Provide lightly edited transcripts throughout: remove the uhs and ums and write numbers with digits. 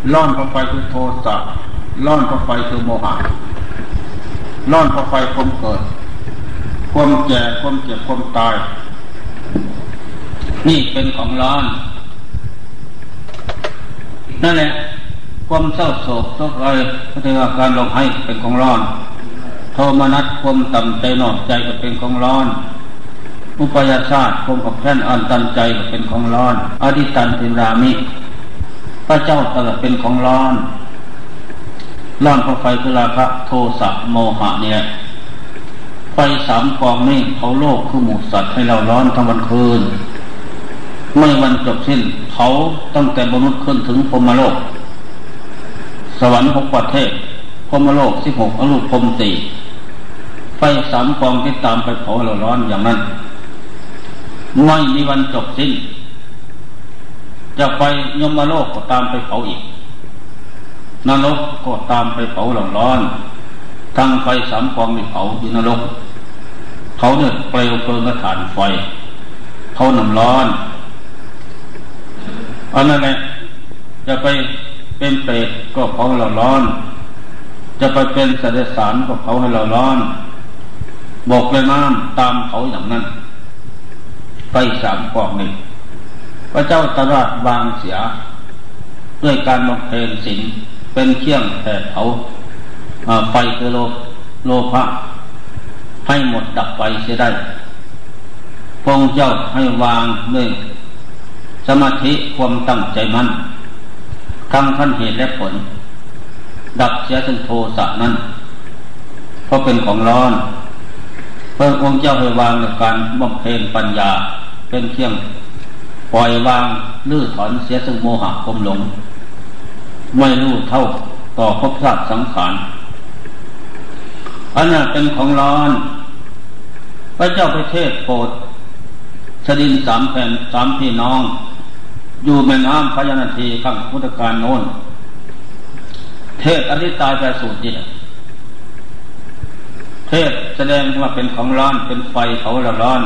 ร้อนเพราะไฟคือโทสะร้อนเพราะไฟคือโมหะร้อนเพราะไฟความเกิดความแก่ความเจ็บความตายนี่เป็นของร้อนนั่นแหละความเศร้าโศกโศกอะไรก็ถือว่าการลงให้เป็นของร้อนโทมนัสความต่ำใจนอกใจก็เป็นของร้อนอุปยาชาติความกับแค้นอันตันใจก็เป็นของร้อนอดิตันติรามิพระเจ้าตรัสเป็นของร้อนร้อนเพราะไฟคือราคะโทสะโมหะเนี่ยไฟสามกองนี้เผาโลกคือหมู่สัตว์ให้เราร้อนทั้งวันคืนไม่วันจบสิ้นเผาตั้งแต่มนุษย์ขึ้นถึงพรหมโลกสวรรค์6ประเทศพรหมโลก16อรูปพรหมตีไฟสามกองที่ตามไปเผาเราร้อนอย่างนั้นไม่มีวันจบสิ้นจะไปยมโลกก็ตามไปเผาอีกนรกก็ตามไปเผาเราร้อนทั้งไฟสามกองที่เผาอยู่นรกเขาเนี่ยเปลวเพลิงกระถานไฟเขาน้ำร้อนอันนั้นแหละจะไปเป็นเปรตก็เผาเราร้อนจะไปเป็นสัตว์เดรัจฉานก็เผาให้เราร้อนบกและน้ำตามเผาอย่างนั้นไฟสามกองนี้พระเจ้าตรัสวางเสียด้วยการบำเพ็ญศีลเป็นเครื่องแผดเผาไฟคือโลภะให้หมดดับไปเสียได้พระองค์เจ้าให้วางด้วยสมาธิความตั้งใจมั่นทั้งขั้นเหตุและผลดับเสียถึงโทสะนั้นเพราะเป็นของร้อนพระองค์เจ้าให้วางในการบำเพ็ญปัญญาเป็นเครื่องปล่อยวางลื้อถอนเสียซึ่งโมหะความหลงไม่รู้เท่าต่อภพชาติสังขารอันนั้นเป็นของร้อนพระเจ้าประเทศโปรดชดิน3แผ่น3พี่น้องอยู่แม่น้ำพญานาทีข้างพุทธกาลโน้นเทศอธิตายแปรสูตรนี่เทศแสดงว่าเป็นของร้อนเป็นไฟเผาร้อน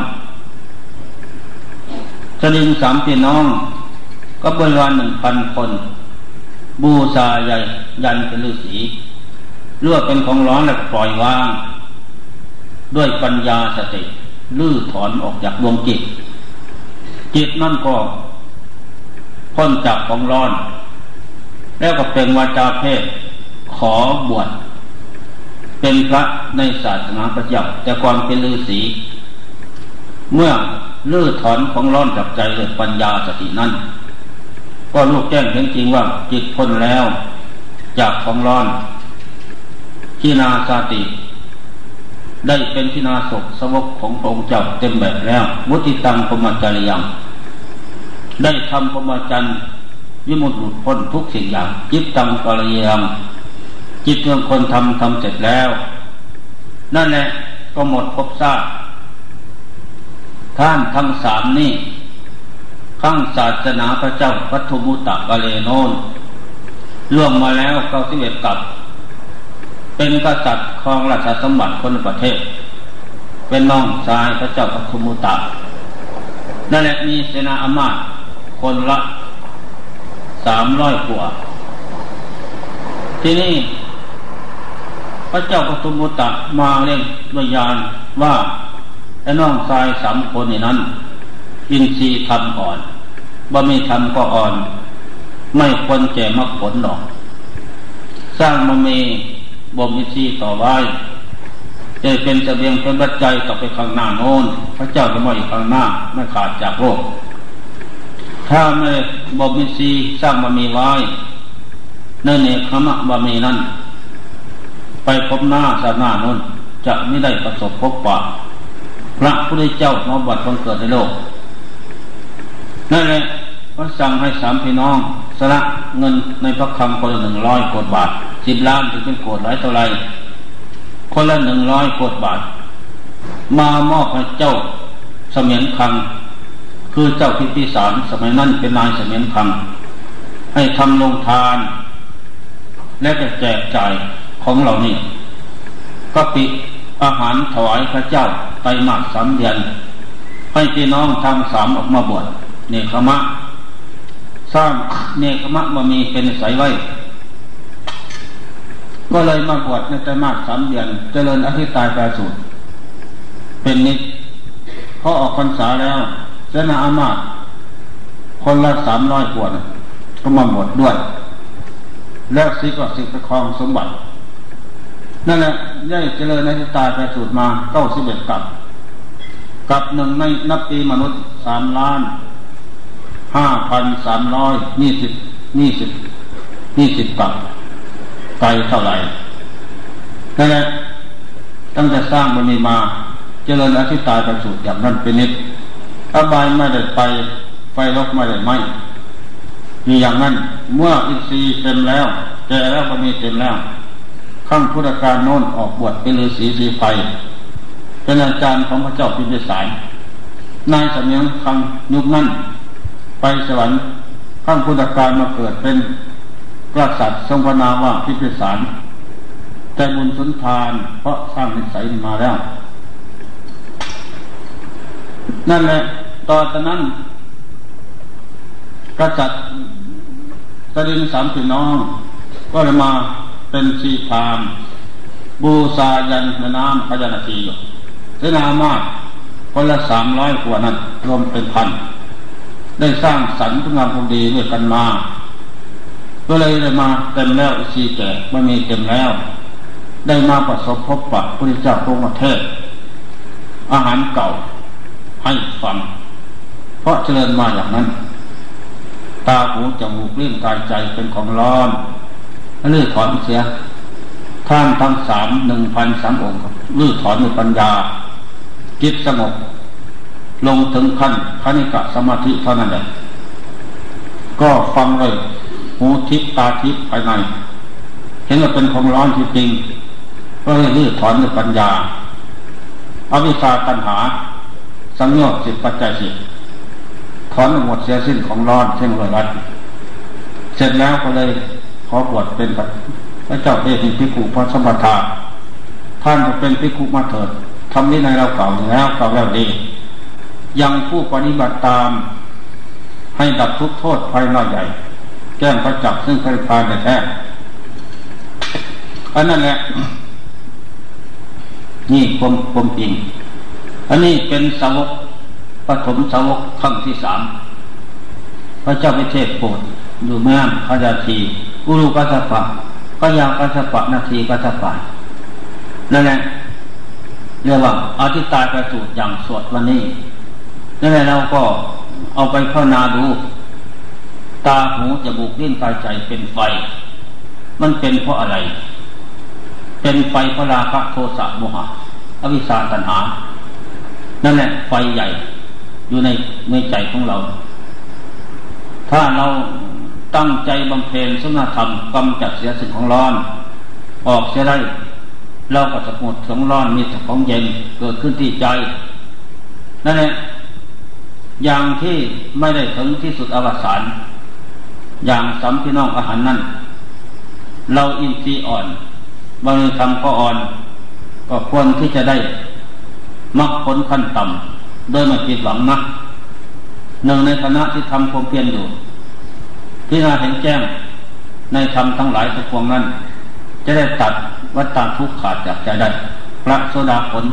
ชดิน3พี่น้องก็บริวาร 1,000 คนบูชาใหญ่ยันเป็นฤาษีเลือกเป็นของร้อนและปล่อยวางด้วยปัญญาสติลื้อถอนออกจากดวงจิตนั่นก็พ้นจากของร้อนแล้วก็เป็นวาจาเพศขอบวชเป็นพระในศาสนาพระเจ้าแต่ก่อนเป็นฤาษีเมื่อลื้อถอนของร้อนจากใจด้วยปัญญาสตินั้นก็รู้แจ้งเห็นจริงว่าจิตพ้นแล้วจากของร้อนขีณาสาติได้เป็นขีณาศกสวกของพระองค์เจ้าเต็มแบบแล้วมุติตังพรหมจริยังได้ทำพรหมจรรย์วิมุตติหลุดพ้นทุกสิ่งอย่างจิตตังกรณียังจิตเรื่องคนทำเสร็จแล้วนั่นแหละก็หมดภพชาติท่านทั้ง3นี้ข้างศาสนาพระเจ้าปัทมุตตะกะเลโนนล่วงมาแล้ว91กับเป็นกษัตริย์ครองราชสมบัติคนประเทศเป็นน้องชายพระเจ้าปัทมุตตะนั่นแหละมีเสนาอามาตย์คนละ300 กว่าที่นี่พระเจ้าปัทมุตตะมาเรียกด้วยญาณว่าไอ้น้องชาย3 คนนี้นั้นอินทรีย์ธรรมอ่อนบ่มีธรรมก็อ่อนไม่ควรแก่มรรคผลหรอกสร้างมามีบ่มอินทรีย์ต่อไว้จะเป็นเสบียงเป็นปัจจัยต่อไปข้างหน้าโน้นพระเจ้าจะมาอีกข้างหน้าไม่ขาดจากโลกถ้าไม่บ่มอินทรีย์สร้างมามีไว้ในเนคขมะบะมีนั้นไปพบหน้าศาสนาโน้นจะไม่ได้ประสบพบปะพระพุทธเจ้ามาบัดบังเกิดในโลกนั่นแหละพระสั่งให้3พี่น้องสละเงินในพระคำคนละ100 โกฏบาท10 ล้านถึงเป็นโกฏหลายเท่าไรคนละ100 โกฏบาทมามอบให้เจ้าเสมียนคำคือเจ้าพิมพิสารสมัยนั้นเป็นนายเสมียนคำให้ทำโรงทานและจะแจกจ่ายของเหล่านี้ก็ปิอาหารถวายพระเจ้าไตรมาส3 เดือนให้พี่น้องทั้ง3ออกมาบวชเนคขมะสร้างเนกขมะบะมีเป็นนิสัยไว้ก็เลยมาบวชในไตรมาส3 เดือนเจริญอธิตายแปรสูตรเป็นนิจพอออกพรรษาแล้วเสนาอามาตย์คนละ300 กว่าก็มาบวชด้วยแล้วสิก็สิไปครองสมบัตินั่นแหละได้เจริญอธิตายแปรสูตรมา91 กับหนึ่งในนับปีมนุษย์3,5,320 กับไกลเท่าไหร่นั่นแหละตั้งแต่สร้างบารมีมาเจริญอธิตายประสูติอย่างนั้นเป็นนิจอบายไม่ได้ไปไฟลกไม่ได้ไหมมีอย่างนั้นเมื่ออินทรีย์เต็มแล้วแก่แล้วก็มีเต็มแล้วขั้งพุทธกาลโน้นออกบวชเป็นฤาษีสีไฟเป็นอาจารย์ของพระเจ้าพิมพิสารนายสมัยครั้งยุคนั้นไปสวรรค์ขั้งพุทธกาลมาเกิดเป็นกษัตริย์ทรงพระนามว่าพิมพิสารแต่บุญสุนทานเพราะสร้างนิสัยมาแล้วนั่นแหละตอนนั้นกษัตริย์กริน3 พี่น้องก็เลยมาเป็นชีพรามบูชายันน้ำพญานาคีอยู่เสนาอามาตย์คนละ300 กว่านั้นรวมเป็นพันได้สร้างสรรค์งามความดีด้วยกันมาก็เลยได้มาเต็มแล้วชีแก่ไม่มีเต็มแล้วได้มาประสบพบปะพระพุทธเจ้าทรงเทศอาหารเก่าให้ฟังเพราะเจริญมาอย่างนั้นตาหูจมูกลิ้นกายใจเป็นของร้อนลื้อถอนเสียท่านทั้ง1,003 องค์ลื้อถอนด้วยปัญญาจิตสงบลงถึงขั้นคณิกะสมาธิเท่านั้นเองก็ฟังเลยหูทิพตาทิพภายในเห็นว่าเป็นของร้อนจริงๆก็เลยลื้อถอนด้วยปัญญาอวิชชาตัณหาสังโยชน์10 ปัจจัย 10ถอนหมดเสียสิ้นของร้อนเช่นไรวัดเสร็จแล้วก็เลยขอบวชเป็นพระเจ้าเอหิภิกขุพระสมถะท่านจะเป็นภิกขุมาเถิดทำนี้ในเราเก่าแล้วดียังผู้ปฏิบัติตามให้ดับทุกโทษภัยน้อยใหญ่แก้งประจักษ์ซึ่งพระนิพพานแท้อันนั้นแหละนี่ความจริงอันนี้เป็นสาวกปฐมสาวกครั้งที่ 3พระเจ้าพิเทศโปรดอยู่แม่น้ำพญาทีอุรุกัสสปะก็ยากัสสปะนาทีกัสสปะนั่นแหละเรียกว่าอธิตายประสูติอย่างสวดวันนี้นั่นแหละเราก็เอาไปภาวนาดูตาหูจมูกลิ้นกายใจเป็นไฟมันเป็นเพราะอะไรเป็นไฟเพราะราคะโทสะโมหะอวิชชาตัณหานั่นแหละไฟใหญ่อยู่ในใจของเราถ้าเราตั้งใจบำเพ็ญศีลธรรมกำจัดเสียสิ่งของร้อนออกเสียได้เราก็จะหมดของร้อนมีแต่ของเย็นเกิดขึ้นที่ใจนั่นแหละอย่างที่ไม่ได้ถึงที่สุดอวสานอย่างสัมพี่น้องอาหารนั่นเราอินทรีย์อ่อนบางธรรมก็อ่อนก็ควรที่จะได้มรรคผลขั้นต่ำโดยไม่ผิดหวังนะหนึ่งในคณะที่ทำความเพียรอยู่ที่น่าเห็นแจ้งในธรรมทั้งหลายทุกพวงนั้นจะได้ตัดวัฏฏะทุกข์ขาดจากใจได้พระโสดาผล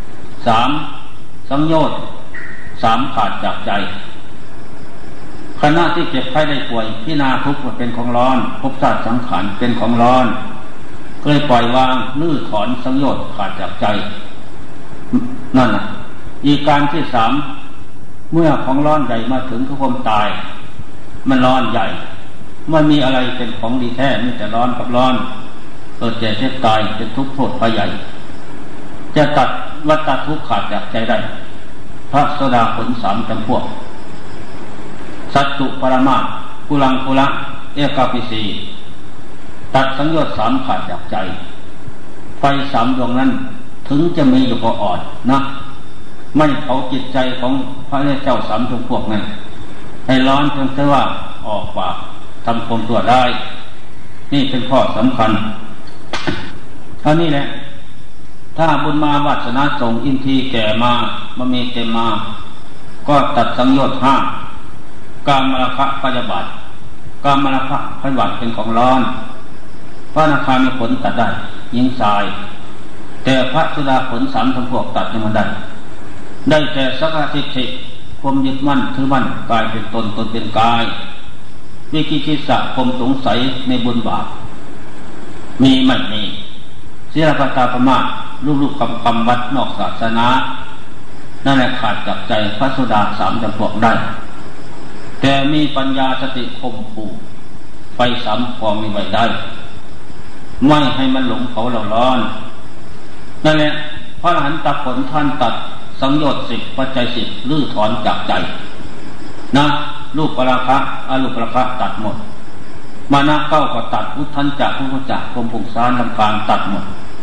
3สังโยชน์3ขาดจากใจคณะที่เจ็บไข้ได้ป่วยพิจารณาทุกข์ว่าเป็นของร้อนภพชาติสังขารเป็นของร้อนก็เลยปล่อยวางลื้อถอนสังโยชน์ขาดจากใจนั่นน่ะอีกการที่3เมื่อของร้อนใหญ่มาถึงคือความตายมันร้อนใหญ่มันมีอะไรเป็นของดีแท้มีแต่ร้อนกับร้อนเกิดแก่เจ็บตายเป็นทุกข์โทษภัยใหญ่จะตัดวัฏฏะทุกข์ขาดจากใจได้พระโสดาผล3 จำพวกสัตตุปรมากุลังกุละเอกาปิสีตัดสังโยชน์3ขาดจากใจไฟ3 ดวงนั้นถึงจะมีอยู่ก็อ่อนนะไม่เผาจิตใจของพระเจ้า3 จำพวกนั้นให้ร้อนจนถึงว่าออกปากทำความตัวได้นี่เป็นข้อสำคัญเท่านี้แหละถ้าบุญมาวาสนาส่งอินทรีย์แก่มามีเต็มมาก็ตัดสังโยชน์5 กามราคะพยาบาทกามราคะพยาบาทเป็นของร้อนพระอนาคามีผลตัดได้ยิงทรายแต่พระสุดาผล3ทั้งพวกตัดยังไม่ได้แต่สักกะทิฏฐิความยึดมั่นถือมั่นกายเป็นตนตนเป็นกายวิกิคิสะความสงสัยในบุญบาปมีไม่มีศีลปตาปมาลูกๆคำวัดนอกศาสนานั่นแหละขาดจากใจพระสุดา3จำพวกได้แต่มีปัญญาสติคมขู่ไฟ3กองมีไว้ได้ไม่ให้มันหลงเขาเราร้อนนั่นแหละพระอรหันตผลท่านตัดสังโยชน์10ปัจจัย10ลื้อถอนจากใจนะรูปราคะอรูปราคะตัดหมดมานะเก้าก็ตัดพุทธันจักพุทธจักความผงสารลำพานตัดหมด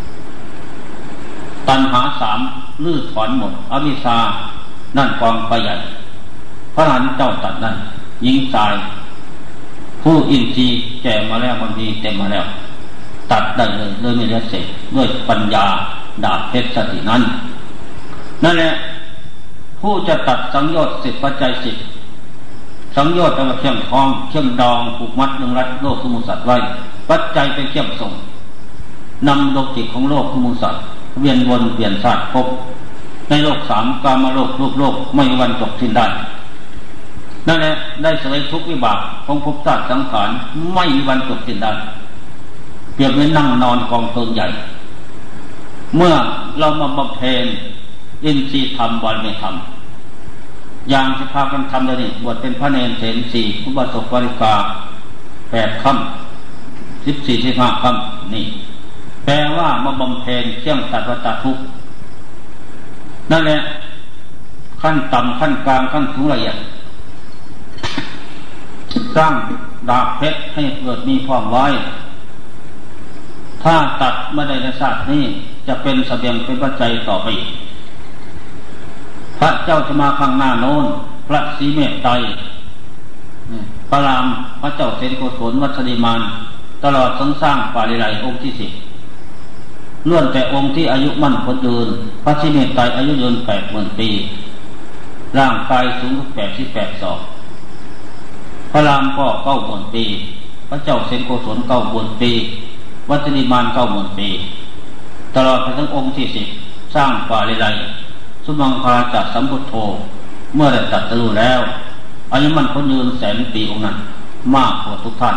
ตัณหา3ลื้อถอนหมดอวิชชานั่นกองไปใหญ่พระอรหันต์เจ้าตัดนั่นยิงตายผู้อินทรีย์แก่มาแล้วบางทีเต็มมาแล้วตัดได้เลยไม่เหลือเศษด้วยปัญญาดาบเพชรสตินั้นนั่นแหละผู้จะตัดสังโยชน์10ปัจจัย10สังโยชน์เป็นเครื่องคล้องเครื่องดองผูกมัดดึงรัดโลกสมุสัตว์ไว้ปัจจัยเป็นเครื่องส่งนำโลกจิตของโลกสมุสัตว์เวียนวนเปลี่ยนชาติภพในโลก3กามโลกรูปโลกไม่มีวันจบสิ้นได้นั่นแหละได้เสวยทุกวิบากของภพชาติสังขารไม่มีวันจบสิ้นได้เปรียบเหมือนนั่งนอนกองเพลิงใหญ่เมื่อเรามาบำเพ็ญอินทรีย์ธรรมบารมีธรรมอย่างที่พากันทำเลยนี่บวชเป็นพระเนรเถร4อุบาสกบริกา8ค่ำ14-15ค่ำนี่แปลว่ามาบำเพ็ญเครื่องตัดวัฏทุกข์นั่นแหละขั้นต่ำขั้นกลางขั้นสูงละเอียดสร้างดาบเพชรให้เกิดมีพร้อมไว้ถ้าตัดไม่ได้ในชาตินี้จะเป็นเสบียงเป็นปัจจัยต่อไปพระเจ้าจะมาข้างหน้าโน้นพระศรีเมตไตรพระรามพระเจ้าเสนโกศลวัชริมานตลอดทั้งสร้างปาริไลองค์ที่10ล้วนแต่องค์ที่อายุมั่นคนยืนพระศรีเมตไตรอายุยืน80,000 ปีร่างกายสูง88 ศอกพระรามก็90,000 ปีพระเจ้าเสนโกศล90,000 ปีวัชริมาน90,000 ปีตลอดไปถึงองค์ที่10สร้างปาริไลสุมังคลาจักสัมพุทโธเมื่อได้ตรัสรู้แล้วอายุมันคนยืน100,000 ปีองค์นั้นมากกว่าทุกท่าน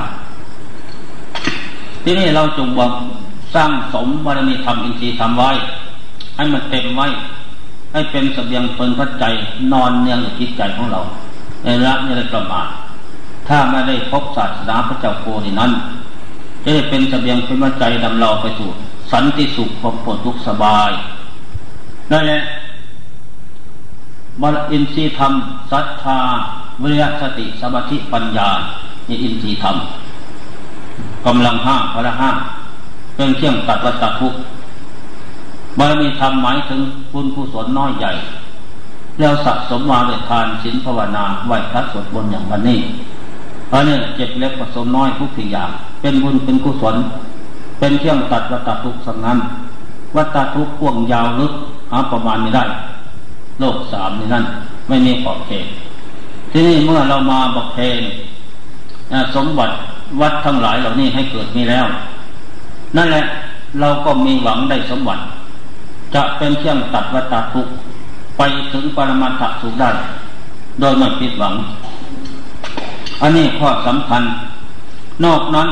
ที่นี่เราจงสร้างสมบารมีธรรมอินทรีย์ธรรมไว้ให้มันเต็มไว้ให้เป็นเสบียงเป็นปัจจัยนอนเนืองอยู่จิตใจของเราในละไม่ได้ประมาทถ้าไม่ได้พบศาสนาพระเจ้าโคดินั้นจะได้เป็นเสบียงเป็นปัจจัยดำเราไปสู่สันติสุขความปลอดทุกข์สบายนั่นแหละบารอินทรีย์ธรรมศรัทธาวิริยะสติสมาธิปัญญานี่อินทรีย์ธรรมกำลัง5พละ5เป็นเครื่องตัดวัฏทุกข์บารมีธรรมหมายถึงบุญกุศลน้อยใหญ่แล้วสะสมมาด้วยทานศีลภาวนาไหว้พระสวดมนต์อย่างวันนี้อันนี้เจ็บเล็กผสมน้อยทุกสิ่งอย่างเป็นบุญเป็นกุศลเป็นเครื่องตัดวัฏทุกข์สังนั้นวัฏทุกข์กว้างยาวลึกหาประมาณไม่ได้โลก3นี่นั่นไม่มีขอบเขตที่นี่เมื่อเรามาบำเพ็ญสมบัติวัดทั้งหลายเหล่านี้ให้เกิดมีแล้วนั่นแหละเราก็มีหวังได้สมบัติจะเป็นเครื่องตัดวัฏทุกข์ไปถึงปรมัตถสุขได้โดยไม่ผิดหวังอันนี้ข้อสำคัญนอกนั้น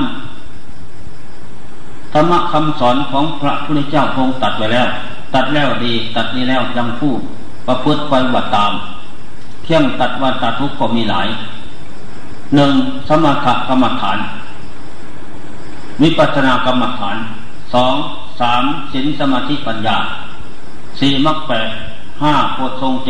ธรรมะคำสอนของพระพุทธเจ้าคงตัดไว้แล้วตัดแล้วดีตัดนี้แล้วยังพูดประพฤติไปวัดตามเพียงตัดวัฏทุกข์ก็มีหลาย1สมถกรรมฐานวิปัสสนากรรมฐาน2 3ศีลสมาธิปัญญา4มรรค8 5โพชฌงค์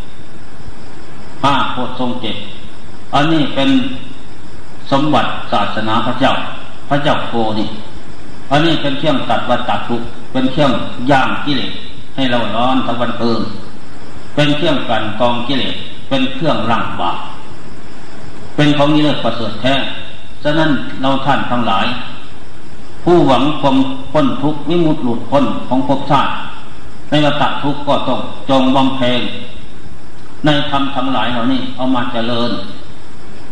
7 5โพชฌงค์7อันนี้เป็นสมบัติศาสนาพระเจ้าโคนี่อันนี้เป็นเครื่องตัดวัฏทุกข์เป็นเครื่องย่างกิเลสให้เราร้อนทั้งวันคืนเป็นเครื่องกันกองกิเลสเป็นเครื่องล้างบาปเป็นของนิเลิศประเสริฐแท้ฉะนั้นเราท่านทั้งหลายผู้หวังความพ้นทุกข์วิมุตติหลุดพ้นของภพชาติในวัฏทุกข์ก็ต้องจงบำเพ็ญในธรรมทั้งหลายเหล่านี้เอามาเจริญ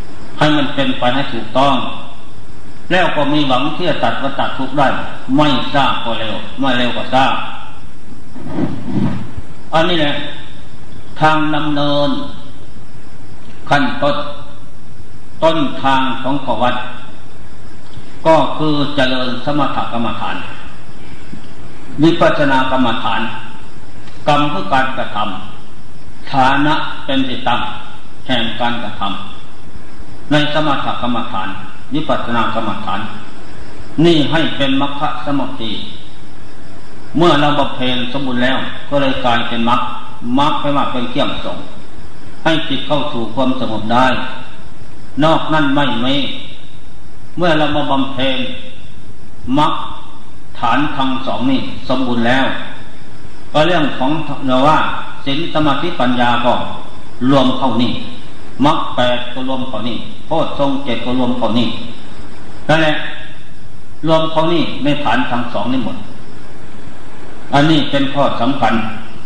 ให้มันเป็นไปให้ถูกต้องแล้วก็มีหวังที่จะตัดวัฏทุกข์ได้ไม่ช้าก็เร็วไม่เร็วก็ช้าอันนี้แหละทางดำเนินขั้นต้นทางของขวัตก็คือเจริญสมถกรรมฐานวิปัสสนากรรมฐานกรรมคือการกระทำฐานะเป็นที่ตั้งแห่งการกระทำในสมถกรรมฐานวิปัสสนากรรมฐานนี่ให้เป็นมรรคสมุทฐิเมื่อเราบำเพ็ญสมบูรณ์แล้วก็เลยกลายเป็นมรรคแปลว่าเป็นเครื่องส่งให้จิตเข้าสู่ความสงบได้นอกนั้นไม่มีเมื่อเรามาบำเพ็ญมรรคฐานทั้งสองนี่สมบูรณ์แล้วก็เรื่องของเราว่าศีลสมาธิปัญญาก็รวมเข้านี่มรรค8ก็รวมเข้านี่โพชฌงค์7ก็รวมเข้านี่นั่นแหละรวมเข้านี่ในฐานทั้งสองนี่หมดอันนี้เป็นข้อสำคัญ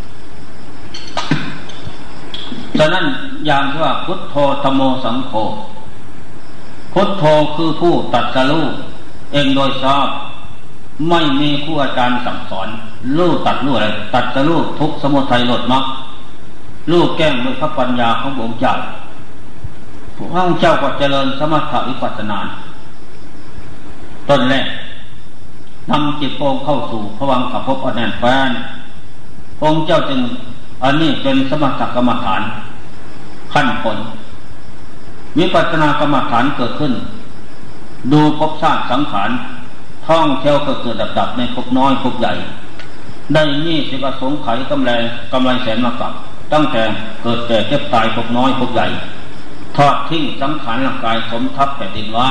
ฉะนั้นอย่างที่ว่าพุทโธธัมโมสังโฆพุทโธคือผู้ตรัสรู้เองโดยชอบไม่มีครูอาจารย์สั่งสอนรู้ตัดรู้อะไรตัดรู้ทุกข์สมุทัยลดมรรครู้แก้งด้วยพระปัญญาของพระองค์เจ้าพระองค์เจ้าก็เจริญสมถะวิปัสสนาต้นแรกนำจิตโปร่งเข้าสู่ภวังคภพอันแน่นแฟ้นองค์เจ้าจึงอันนี้เป็นสมถกรรมฐานขั้นผลวิปัสสนากรรมฐานเกิดขึ้นดูภพชาติสังขารท่องเที่ยวเกิดดับในภพน้อยภพใหญ่ได้20อสงไขยกำไรแสนมากับตั้งแต่เกิดแก่เจ็บตายภพน้อยภพใหญ่ทอดทิ้งสังขารร่างกายสมทับแผ่นดินไว้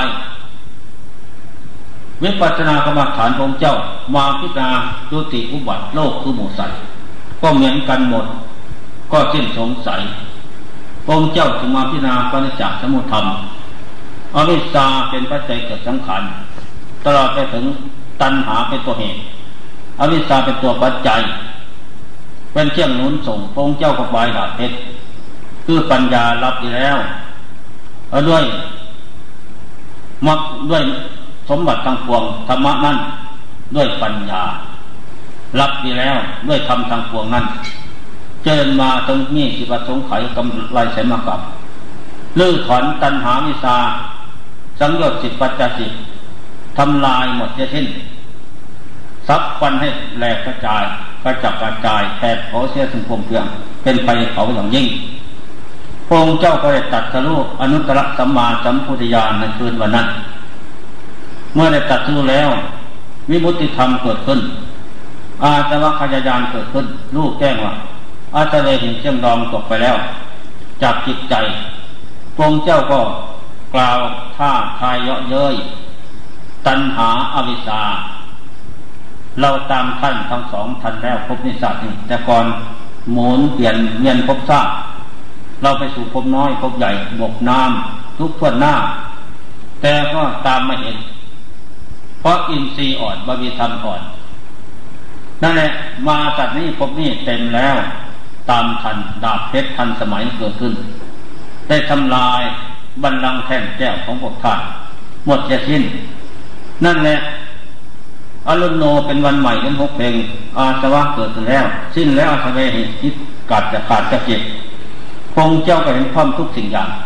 วิปัสสนากรรมฐานองค์เจ้ามาพิจารณาจุติอุบัติโลกคือหมู่สัตว์ก็เหมือนกันหมดก็สิ้นสงสัยองค์เจ้าจึงมาพิจารณาปฏิจจสมุปบาทอวิชชาเป็นปัจจัยเกิดสังขารตลอดไปถึงตัณหาเป็นตัวเหตุอวิชชาเป็นตัวปัจจัยเป็นเครื่องหนุนส่งองค์เจ้าก็บายดาบเพชรคือปัญญารับดีแล้วด้วยมักด้วยสมบัติทั้งปวงธรรมะนั้นด้วยปัญญารับดีแล้วด้วยธรรมทั้งปวงนั้นเจริญมาตรงนี้สิบสงไขยกำไรแสนมากับลื้อถอนตัณหาวิชาสังโยชน์10ปัจจัย10ทำลายหมดเสียสิ้นซับฟันให้แหลกกระจายกระจัดกระจายแผดเผาเสียถึงพรมเพียงเป็นไปเผาอย่างยิ่งพระองค์เจ้าก็ได้ตรัสรู้อนุตตรสัมมาสัมพุทธญาณในคืนวันนั้นเมื่อได้ตรัสรู้แล้ววิมุตติธรรมเกิดขึ้นอาสวะขยายานเกิดขึ้นรู้แจ้งว่าอาสวะหินเชื่อมดองตกไปแล้วจากจิตใจพระองค์เจ้าก็กล่าวท่าทายเยาะเย้ยตัณหาอวิชชาเราตามท่านทั้งสองทันแล้วพบนิสัยนี่แต่ก่อนหมุนเปลี่ยนเวียนภพชาติเราไปสู่ภพน้อยภพใหญ่บกน้ำทุกทั่วหน้าแต่ก็ตามไม่เห็นเพราะอินทรีย์อ่อนบารมีธรรมอ่อนนั่นแหละมาจากนี้ภพนี้เต็มแล้วตามทันดาบเพชรทันสมัยเกิดขึ้นได้ทำลายบัลลังก์แท่นแก้วของพวกท่านหมดจะสิ้นนั่นแหละอรุณโนเป็นวันใหม่เป็น6 เพลงอาสวะเกิดขึ้นแล้วสิ้นแล้วอาสวะเหตุที่ขาดจะเจ็บพระองค์เจ้าก็เห็นความทุกสิ่งอย่าง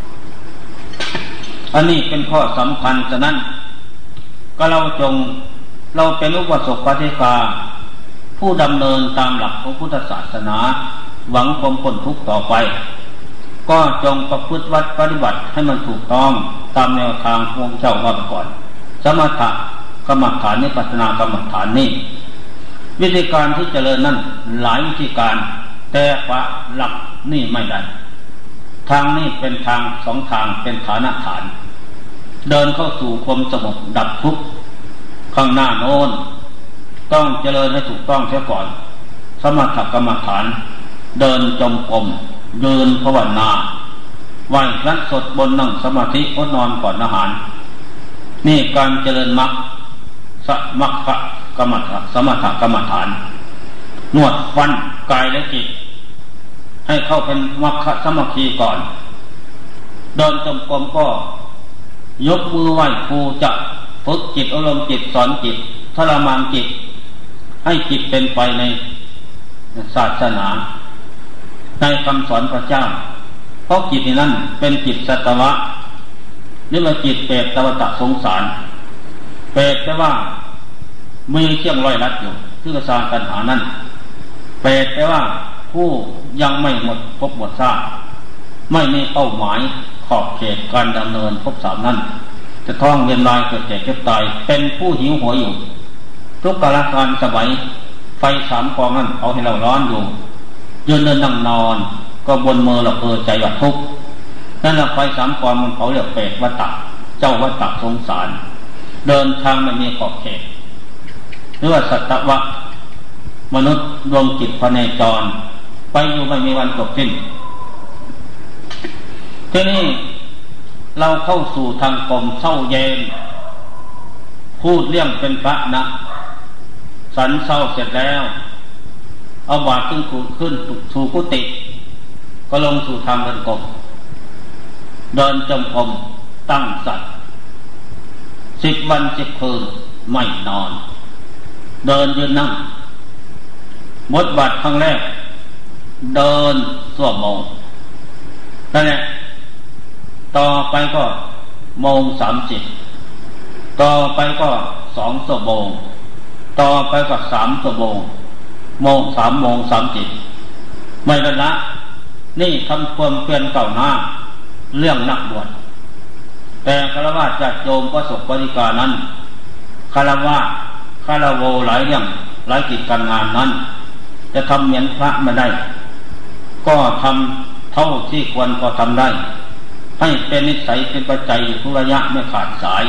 อันนี้เป็นข้อสำคัญฉะนั้นก็เราเป็นอุปสมบทกาผู้ดำเนินตามหลักของพุทธศาสนาหวังความพ้นทุกข์ต่อไปก็จงประพฤติวัดปฏิบัติให้มันถูกต้องตามแนวทางพระองค์เจ้าว่าก่อนสมถะกรรมฐานวิปัสสนากรรมฐานนี่วิธีการที่เจริญนั้นหลายวิธีการแต่ว่าหลักนี่ไม่ได้ทางนี้เป็นทาง2 ทางเป็นฐานฐานเดินเข้าสู่ความสงบดับทุกข์ข้างหน้าโน้นต้องเจริญให้ถูกต้องเสียก่อนสมถกรรมฐานเดินจงกรมยืนภาวนาไหว้พระสวดมนต์นั่งสมาธิอดนอนก่อนอาหารนี่การเจริญมรรคกรรมฐานสมถกรรมฐานนวดฟันกายและจิตให้เข้าเป็นมรรคสมาธิก่อนเดินจงกรมก็ยกมือไหว้ครูจะฝึกจิตอบรมจิตสอนจิตทรมานจิตให้จิตเป็นไปในศาสนาในคำสอนพระเจ้าเพราะจิตนั้นเป็นจิตสัตวะนี่ว่าจิตเปรตตวตะสงสารเปรตแปลว่ามีเครื่องร้อยรัดอยู่ที่กระสานตัณหานั้นเปรตแปลว่าผู้ยังไม่หมดภพหมดชาติไม่มีเป้าหมายขอบเขตการดำเนินภพสามนั้นจะท่องเวียนว่ายเกิดแก่เจ็บตายเป็นผู้หิวโหยอยู่ทุกกาลการสมัยไฟสามกองนั้นเอาให้เราร้อนอยู่ยืนเดินนั่งนอนก็บนมือเราใจว่าทุกข์นั่นแหละไฟสามกองมันเขาเรียกเปรตวัฏฏะเจ้าวัฏฏะสงสารเดินทางไม่มีขอบเขตหรือว่าสัตวะมนุษย์ดวงจิตพเนจรไปอยู่ไม่มีวันจบสิ้นทีนี้เราเข้าสู่ทางกรมเศร้าเย็นพูดเรื่องเป็นพระนะสันเศร้าเสร็จแล้วเอาบาตรขึ้นสู่กุฏิก็ลงสู่ทางเดินกรมเดินจงกรมตั้งสัตว์10 วัน 10 คืนไม่นอนเดินยืนนั่งบทบาทครั้งแรกเดินชั่วโมงนั่นแหละต่อไปก็1:30 น.ต่อไปก็2 ชั่วโมงต่อไปก็3 ชั่วโมง3:30 ไม่ละนี่ทำความเพียรเก่าหน้าเรื่องนักบวชแต่ฆราวาสญาติโยมก็สกบริการนั้นฆราวาสฆราวโวหลายเรื่องหลายกิจการงานนั้นจะทำเหมือนพระไม่ได้ก็ทำเท่าที่ควรก็ทำได้ให้เป็นนิสัยเป็นปัจจัยอยู่ทุกระยะไม่ขาดสาย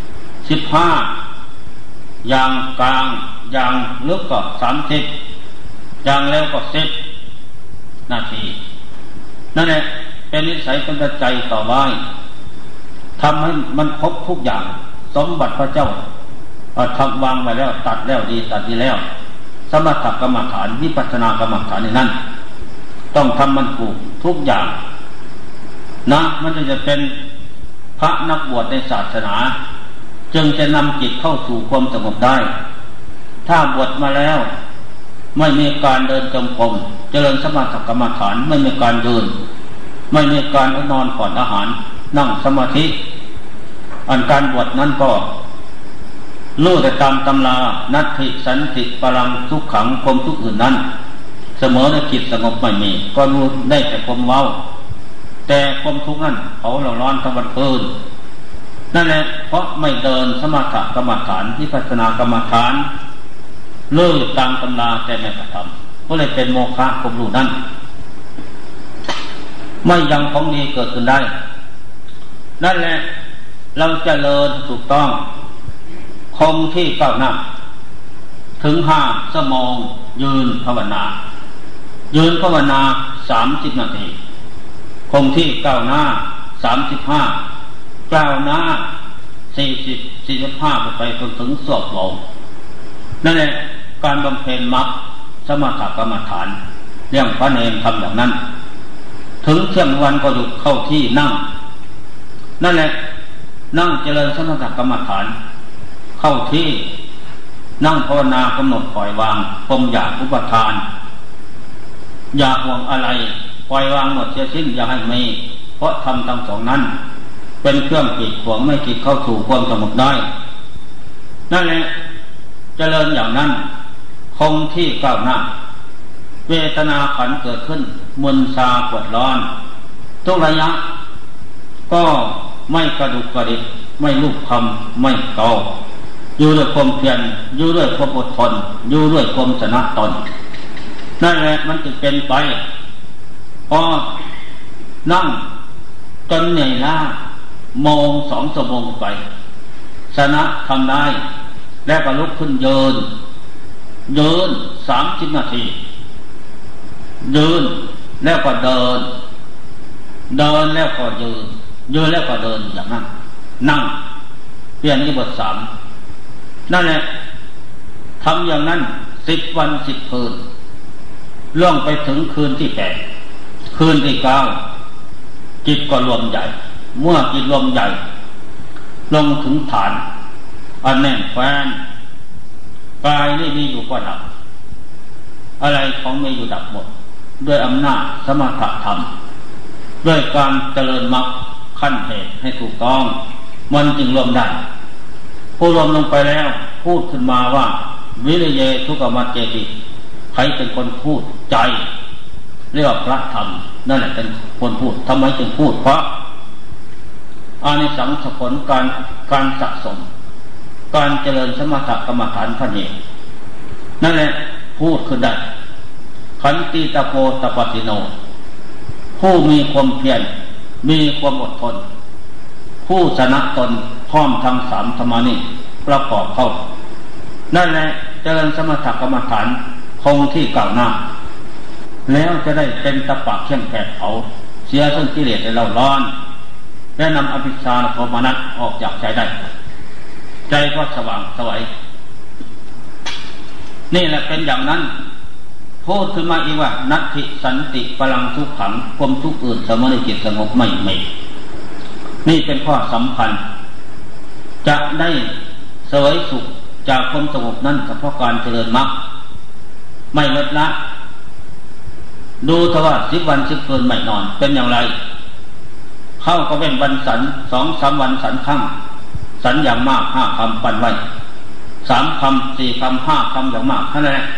15อย่างกลางอย่างลึกก็30อย่างเร็วก็10 นาทีนั่นแหละเป็นนิสัยเป็นปัจจัยต่อไว้ทำให้มันครบทุกอย่างสมบัติพระเจ้าทำวางไว้แล้วตัดแล้วดีตัดดีแล้วสมถกรรมฐานวิปัสสนากรรมฐานในนั้นต้องทำมันถูกทุกอย่างนะมันจะเป็นพระนักบวชในศาสนาจึงจะนำจิตเข้าสู่ความสงบได้ถ้าบวชมาแล้วไม่มีการเดินจงกรมเจริญสมถกรรมฐานไม่มีการเดินไม่มีการนอนก่อนอาหารนั่งสมาธิอันการบวชนั้นก็รู้แต่ตามตำรานัตถิสันติปรังทุกขังความทุกข์อื่นนั้นเสมอในจิตสงบไม่มีก็รู้ได้แต่ความเว้าแต่ความทุกข์นั้นเขาเราร้อนทั้งวันคืนนั่นแหละเพราะไม่เดินสมถกรรมฐานวิปัสสนากรรมฐานเลื่อตามตำราแต่ไม่กระทำก็เลยเป็นโมฆะความรู้นั้นไม่ยังของดีเกิดขึ้นได้นั่นแหละเราเจริญถูกต้องคงที่ก้าวหน้าถึง5 ชั่วโมงยืนภาวนา30 นาทีคงที่ก้าวหน้า35ก้าวหน้า45ไปจนถึงสวดลงนั่นแหละการบำเพ็ญมรรคสมถกรรมฐานเรื่องพระเนรทำอย่างนั้นถึงเที่ยงวันก็หยุดเข้าที่นั่งนั่นแหละนั่งเจริญสมถกรรมฐานเข้าที่นั่งภาวนากำหนดปล่อยวางความอยากอุปทานอยากห่วงอะไรปล่อยวางหมดเสียสิ้นอย่าให้มีเพราะทำทั้งสองนั้นเป็นเครื่องกีดขวางไม่กีดเข้าสู่ความสงบได้นั่นแหละเจริญอย่างนั้นคงที่ก้าวหน้าเวทนาขันเกิดขึ้นมึนชาปวดร้อนทุกระยะก็ไม่กระดุกกระดิกไม่ลุกคำไม่เกาอยู่ด้วยความเพียรอยู่ด้วยความอดทนอยู่ด้วยความชนะตนนั่นแหละมันจะเป็นไปพอนั่งจนเหนื่อยล้า1-2 ชั่วโมงไปชนะทำได้แล้วก็ลุกขึ้นยืน30 นาทียืนแล้วก็เดินแล้วก็ยืนแล้วก็เดินอย่างนั้นนั่งเปลี่ยนอิบท3นั่นแหละทำอย่างนั้น10 วัน 10 คืนล่วงไปถึงคืนที่8คืนที่9 จิตก็รวมใหญ่เมื่อจิตรวมใหญ่ลงถึงฐานอันแน่นแฟ้นกายนี่มีอยู่ก็ดับอะไรของมีอยู่ดับหมดด้วยอำนาจสมถะธรรมด้วยการเจริญมรรคขั้นเหตุให้ถูกต้องมันจึงรวมได้ผู้รวมลงไปแล้วพูดขึ้นมาว่าวิริเยทุกขมัจเจติใครเป็นคนพูดใจเรียกว่าพระธรรมนั่นแหละเป็นคนพูดทำไมจึงพูดเพราะอานิสงส์ผลการสะสมการเจริญสมถกรรมฐานขั้นเหตุนั่นแหละพูดขึ้นได้ขันติตโพตปฏิโนผู้มีความเพียรมีความอดทนผู้ชนะตนพร้อมทั้งสามธรรมนี้ประกอบเข้านั่นแหละเจริญสมถกรรมฐานคงที่กล่าวหน้าแล้วจะได้เป็นตปะเขี่ยงแผดเผาเสียซึ่งกิเลสในเราร้อนและนำอภิชฌาโทมนัสออกจากใจได้ใจก็สว่างไสวนี่แหละเป็นอย่างนั้นพูดขึ้นมาอีกว่านัตถิสันติพลังทุกขังความทุกข์อื่นสมนิจิตสงบไม่มีนี่เป็นข้อสำคัญจะได้เสวยสุขจากความสงบนั้นเฉพาะการเจริญมรรคไม่ลดละดูเถอะว่า10 วัน10 คืนไม่นอนเป็นอย่างไรเข้าก็เป็นวันสัน2-3 วันสันครั้งสันอย่างมาก5 คำปั่นไว้3 คำ 4 คำ 5 คำอย่างมากเท่านั้นแหละ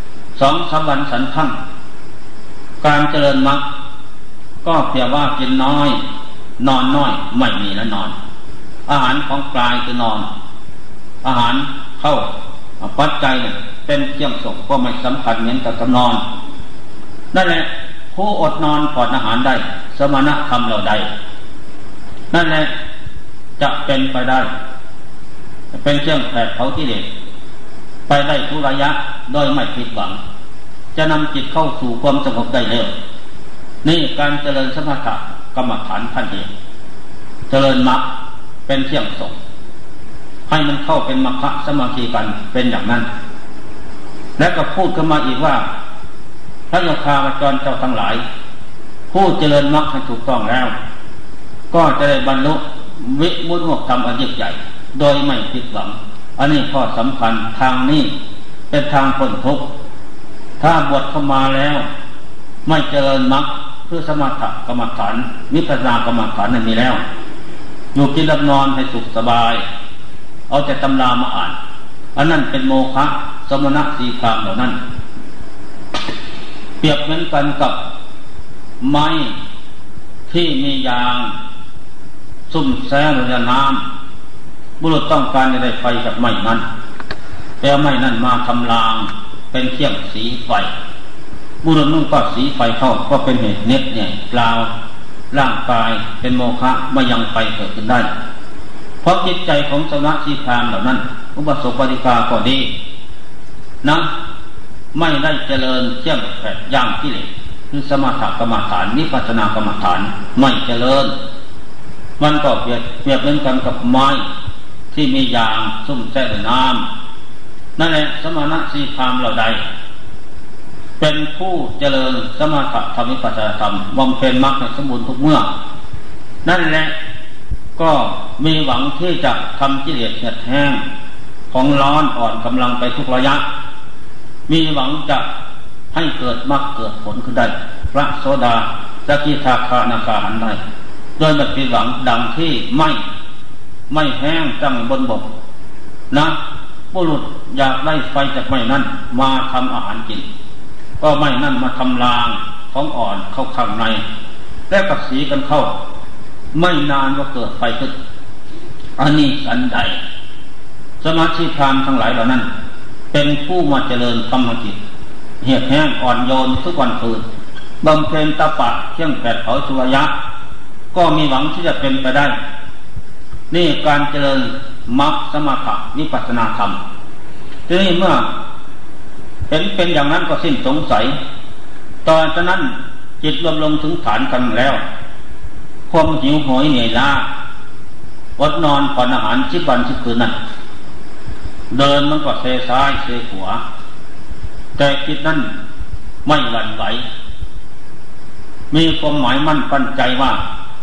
2-3 วันสันครั้งการเจริญมรรคก็เพียงว่ากินน้อยนอนน้อยไม่มีแล้วนอนอาหารของกายคือนอนอาหารเข้าปัจจัยเนี่ยเป็นเครื่องส่งก็ไม่สำคัญเหมือนกับนอนนั่นแหละผู้อดนอนผ่อนอาหารได้สมณธรรมเราได้นั่นแหละจะเป็นไปได้เป็นเครื่องแผดเผากิเลสไปได้ทุกระยะโดยไม่ผิดหวังจะนำจิตเข้าสู่ความสงบได้เร็วนี่การเจริญสมถะกรรมฐานขั้นเหตุเจริญมรรคเป็นเครื่องส่งให้มันเข้าเป็นมรรคสมาธิกันเป็นอย่างนั้นและก็พูดขึ้นมาอีกว่าพระโยคาวจรเจ้าทั้งหลายผู้เจริญมรรคให้ถูกต้องแล้วก็จะได้บรรลุวิมุตติธรรมอันยิ่งใหญ่โดยไม่ผิดหวังอันนี้ข้อสำคัญทางนี้เป็นทางพ้นทุกข์ถ้าบวชเข้ามาแล้วไม่เจริญมรรคคือสมถกรรมฐานวิปัสสนากรรมฐานนั้นมีแล้วอยู่กินหลับนอนให้สุขสบายเอาแต่ตำรามาอ่านอันนั้นเป็นโมฆะสมณะสีพรามเหล่านั้นเปรียบเหมือนกันกับไม้ที่มียางซุ่มแซงในน้ำบุรุษต้องการจะได้ไฟจากไม้นั้นแต่ไม้นั้นมาทำลางเป็นเครื่องสีไฟบุรุษนุ่งก็สีไฟเข้าก็เป็นเหตุเน็ดเนี่ยกล่าวร่างกายเป็นโมฆะไม่ยังไฟเกิดขึ้นได้เพราะจิตใจของสมณะสีพรามเหล่านั้นอุปสมบทกาก็ดีนะไม่ได้เจริญเชี่ยงแผดย่างกิเลสคือสมถกรรมฐานวิปัสสนากรรมฐานไม่เจริญมันก็เปรียบเหมือนกันกับไม้ที่มียางซุ่มแช่ในน้ำนั่นแหละสมณะสีพรามเหล่าใดเป็นผู้เจริญสมถะธรรมวิปัสสนาธรรมบำเพ็ญมรรคให้สมบูรณ์ทุกเมื่อนั่นแหละก็มีหวังที่จะทำกิเลสเหือดแห้งของร้อนอ่อนกำลังไปทุกระยะมีหวังจะให้เกิดมรรคเกิดผลขึ้นได้พระโสดาสกิทาคานาคาหันได้โดยไม่ผิดหวังดังที่ไม่แห้งตั้งบนบกนะบุรุษอยากได้ไฟจากไม้นั้นมาทำอาหารกินก็ไม้นั้นมาทำลางของอ่อนเข้าข้างในและกับสีกันเข้าไม่นานก็เกิดไฟขึ้นอันนี้อันใดสมาธิพรามทั้งหลายเหล่านั้นเป็นผู้มาเจริญกรรมกิจเหี่ยวแห้งอ่อนโยนทุกวันคืนบำเพ็ญตปะเครื่องแผดเผาสุริยะก็มีหวังที่จะเป็นไปได้นี่การเจริญมรรคสมถะวิปัสสนาธรรมทีนี้เมื่อเป็นอย่างนั้นก็สิ้นสงสัยตอนนั้นจิตรวมลงถึงฐานกันแล้วความหิวโหยเหนื่อยล้าอดนอนผ่อนอาหาร10 วัน10 คืนนั้นเดินมันก็เซซ้ายเซขวาแต่จิตนั้นไม่หวั่นไหวมีความหมายมั่นปั้นใจว่า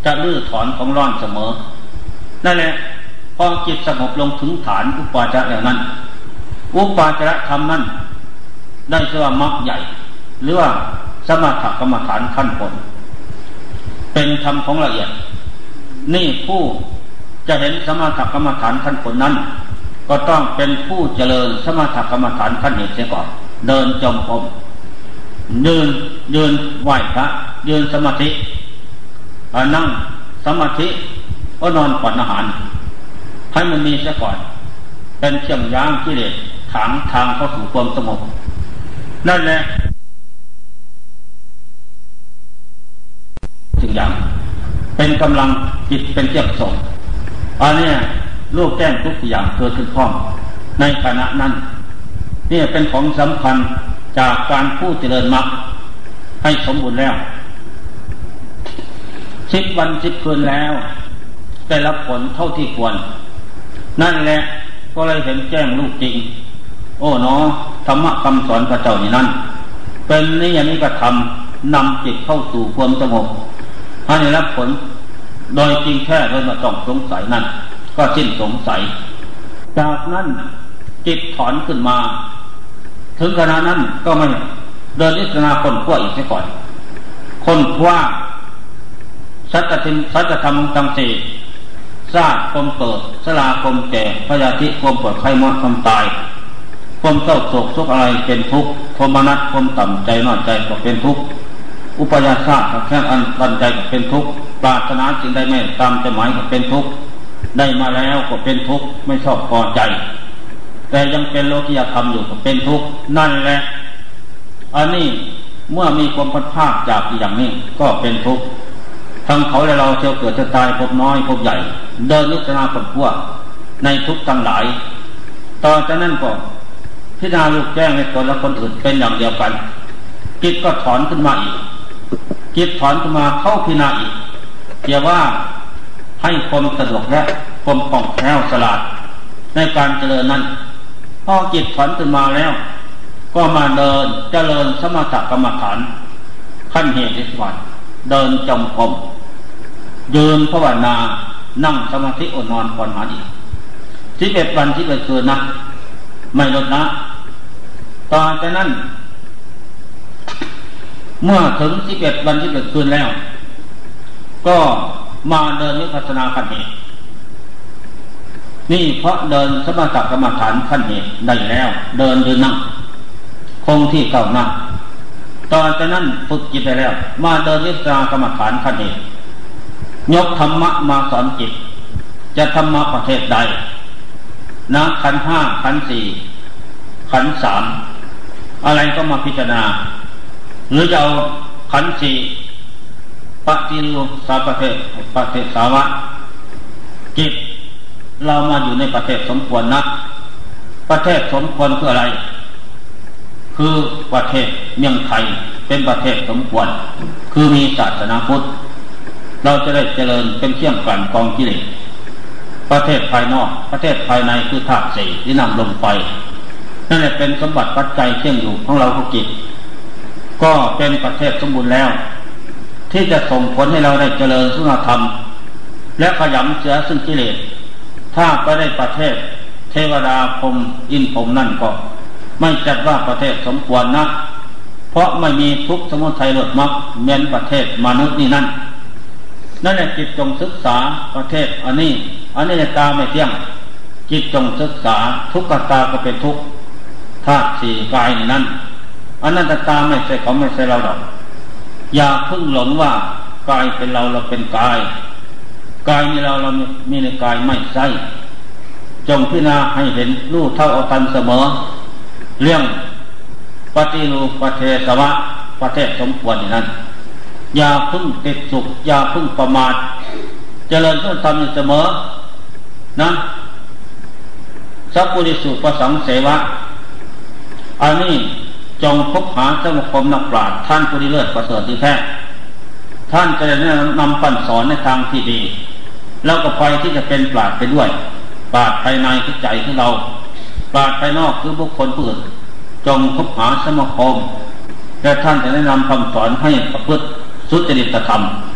จะลื้อถอนของร้อนเสมอนั่นแหละพอจิตสงบลงถึงฐานอุปาจาระนั้นอุปาจารธรรมนั้นได้ชื่อว่ามรรคใหญ่หรือว่าสมถกรรมฐานขั้นบนเป็นธรรมของละเอียดนี่ผู้จะเห็นสมถกรรมฐานขั้นบนนั้นก็ต้องเป็นผู้เจริญสมถกรรมฐานขั้นเหตุเสียก่อนเดินจงกรมยืนไหว้พระยืนสมาธินั่งสมาธิก็นอนผ่อนอาหารให้มันมีเสียก่อนเป็นเชื่อมย่างกิเลสทางเข้าสู่ความสงบนั่นแหละสิ่งอย่างเป็นกำลังจิตเป็นเทียบส่งอันนี้รูปแจ้งทุกอย่างเกิดขึ้นพร้อมในขณะนั้นนี่เป็นของสำคัญจากการผู้เจริญมรรคให้สมบูรณ์แล้ว10 วัน10 คืนแล้วได้รับผลเท่าที่ควรนั่นแหละก็เลยเห็นแจ้งรูปจริงโอ้เนาะธรรมะคำสอนพระเจ้านี่นั่นเป็นนิยมิกธรรมนำจิตเข้าสู่ความสงบให้ได้รับผลโดยจริงแท้โดยไม่ต้องสงสัยนั่นก็สิ้นสงสัยจากนั้นจิตถอนขึ้นมาถึงขณะนั้นก็ไม่เดินอิสนาคนขั้วอีกเสียก่อนคนขั้วสัจธรรมทั้งสี่ชาติความเกิดชราความแก่พยาธิความปวดไข้มอดความตายความเศร้าโศกทุกข์อะไรเป็นทุกข์โทมนัสความต่ำใจน้อยใจก็เป็นทุกข์อุปยาสะแค่อันใจก็เป็นทุกข์ปรารถนาสิ่งใดไม่ตามใจหมายก็เป็นทุกข์ได้มาแล้วก็เป็นทุกข์ไม่ชอบพอใจแต่ยังเป็นโลกิยธรรมอยู่ก็เป็นทุกข์นั่นแหละอันนี้เมื่อมีความพัดภาคจากอย่างนี้ก็เป็นทุกข์ทั้งเขาและเราเที่ยวเกิดจะตายพบน้อยพบใหญ่เดินนิสนาผลพวกในทุกข์ทั้งหลายต่อจากนั้นก็พิจารณาลูกแจ้งในตนและคนอื่นเป็นอย่างเดียวกันจิตก็ถอนขึ้นมาอีกจิตถอนขึ้นมาเข้าพิจารณาอีกเกี่ยวว่าให้ความสะดวกและความคล่องแคล่วฉลาดในการเจริญนั้นพอจิตถอนขึ้นมาแล้วก็มาเดินเจริญสมถกรรมฐานขั้นเหตุที่สวรรค์เดินจงกรมยืนภาวนานั่งสมาธิอดนอนผ่อนหาอีก11 วัน11 คืนนะไม่ลดละต่อจากนั้นเมื่อถึง11 วัน11 คืนแล้วก็มาเดินวิปัสสนาขั้นเหตุนี่เพราะเดินสมถกรรมฐานขั้นเหตุได้แล้วเดินยืนนั่งคงที่เก่านั่งต่อจากนั้นฝึกจิตได้แล้วมาเดินวิปัสสนากรรมฐานขั้นเหตุยกธรรมะมาสอนจิตจะธรรมะประเภทใดนะขันธ์ 5ขันธ์ 4ขันธ์ 3อะไรก็มาพิจารณาหรือจะเอาขันธ์ 4ปฏิรูปสาประเทศสาวะจิตเรามาอยู่ในประเทศสมควรนะประเทศสมควรคืออะไรคือประเทศเมืองไทยเป็นประเทศสมควรคือมีศาสนาพุทธเราจะได้เจริญเป็นเครื่องกลั่นกรองกิเลสประเทศภายนอกประเทศภายในคือธาตุสี่ที่นำลมไฟนั่นแหละเป็นสมบัติปัจจัยเที่ยงอยู่ของเราทุกจิตก็เป็นประเทศสมบูรณ์แล้วที่จะส่งผลให้เราได้เจริญสุนธรรมและขยำเสือซึ่งกิเลสถ้าไปได้ประเทศเทวดาพรหมอินทร์พรหมนั่นก็ไม่จัดว่าประเทศสมควรนะเพราะไม่มีทุกข์สมุทัยเลิศมรรคเหมือนประเทศมนุษย์นี่นั่นแหละจิตจงศึกษาประเทศอันนี้ตาไม่เที่ยงจิตจงศึกษาทุกขตาก็เป็นทุกข์ธาตุสี่กายนี่นั่นอนัตตาไม่ใช่เขาไม่ใช่เราหรอกอย่าเพิ่งหลงว่ากายเป็นเราเป็นกายมีเรามีในกายไม่ใช่จงพิจารณาให้เห็นรู้เท่าเอาทันเสมอเรื่องปฏิรูปประเทศสวะประเทศสมควรอย่างนั้นอย่าพึ่งติดสุขอย่าพึ่งประมาทเจริญเพื่อทำอยู่เสมอนะสัพพุริสุปสังเสวะอันนี้จงพบหาสมาคมนักปราชญ์ท่านผู้ดีเลิศประเสริฐที่แท้ท่านจะได้นำปั่นสอนในทางที่ดีแล้วก็ไปที่จะเป็นปราชญ์ไปด้วยปราชญ์ภายในคือใจของเราปราชญ์ภายนอกคือบุคคลผู้อื่นจงพบหาสมาคมและท่านจะแนะนำคำสอนให้ประพฤติสุจริตธรรม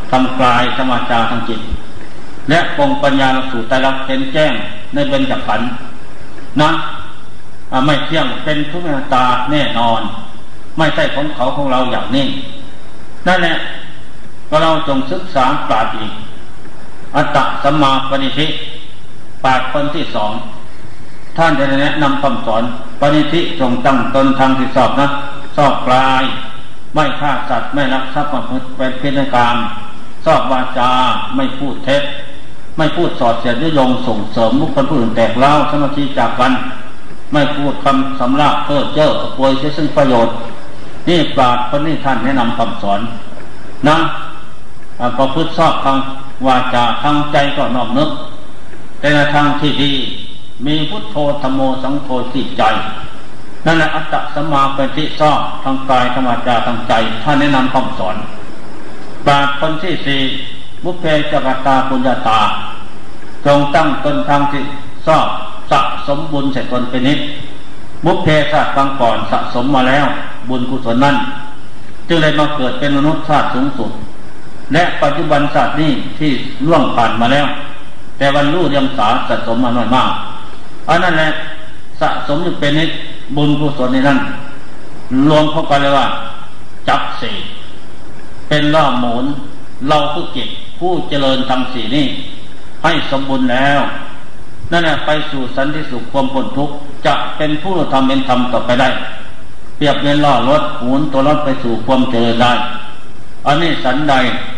ทางกายทางวาจาทางจิตและปรงปัญญาสู่ไตรลักษณ์เห็นแจ้งในเบญจขันธ์นะไม่เที่ยงเป็นทุกขตาแน่นอนไม่ใช่ของเขาของเราอย่างนี้นั่นแหละก็เราจงศึกษาปราชญ์อีกอัตตสัมมาปณิธิปราชญ์คนที่สองท่านจะแนะนำคำสอนปณิธิจงตั้งตนทางที่ชอบนะชอบกายไม่ฆ่าสัตว์ไม่ลักทรัพย์ประพฤติเป็นเพศกรรมชอบวาจาไม่พูดเท็จไม่พูดสอดเสียดยุยงส่งเสริมบุคคลผู้อื่นแตกเล้าสมาธิจากกันไม่พูดคำสำราบเพ้อเจ้อป่วยเสียซึ่งประโยชน์นี่ปราชญ์คนนี้ท่านแนะนำคำสอนนะประพฤติชอบทางวาจาทางใจก็น้อมนึกแต่ในทางที่ดีมีพุทโธธัมโมสังโฆที่ใจนั่นแหละอัตตสัมมาปณิธิชอบทางกายทางวาจาทางใจท่านแนะนำคำสอนปราชญ์คนที่สี่มุเพจักตาปุญญาตาจงตั้งตนทางที่ชอบสะสมบุญใส่ตนเป็นนิจมุเพชาติบางก่อนสะสมมาแล้วบุญกุศลนั้นจึงได้มาเกิดเป็นมนุษย์ชาติสูงสุดและปัจจุบันชาตินี้ที่ล่วงผ่านมาแล้วแต่วันรู้ยังสาสะสมมาน้อยมากอันนั้นแหละสะสมอยู่เป็นนิจบุญกุศลในนั้นรวมเข้าไปเลยว่าจับสี่เป็นล่อหมุนเราผู้จิตผู้เจริญธรรมสี่นี้ให้สมบูรณ์แล้วนั่นแหละไปสู่สันติสุขความพ้นทุกข์จะเป็นผู้ทำเป็นธรรมต่อไปได้เปรียบเหมือนล้อรถหมุนตัวรถไปสู่ความเจริญได้อันนี้สันใด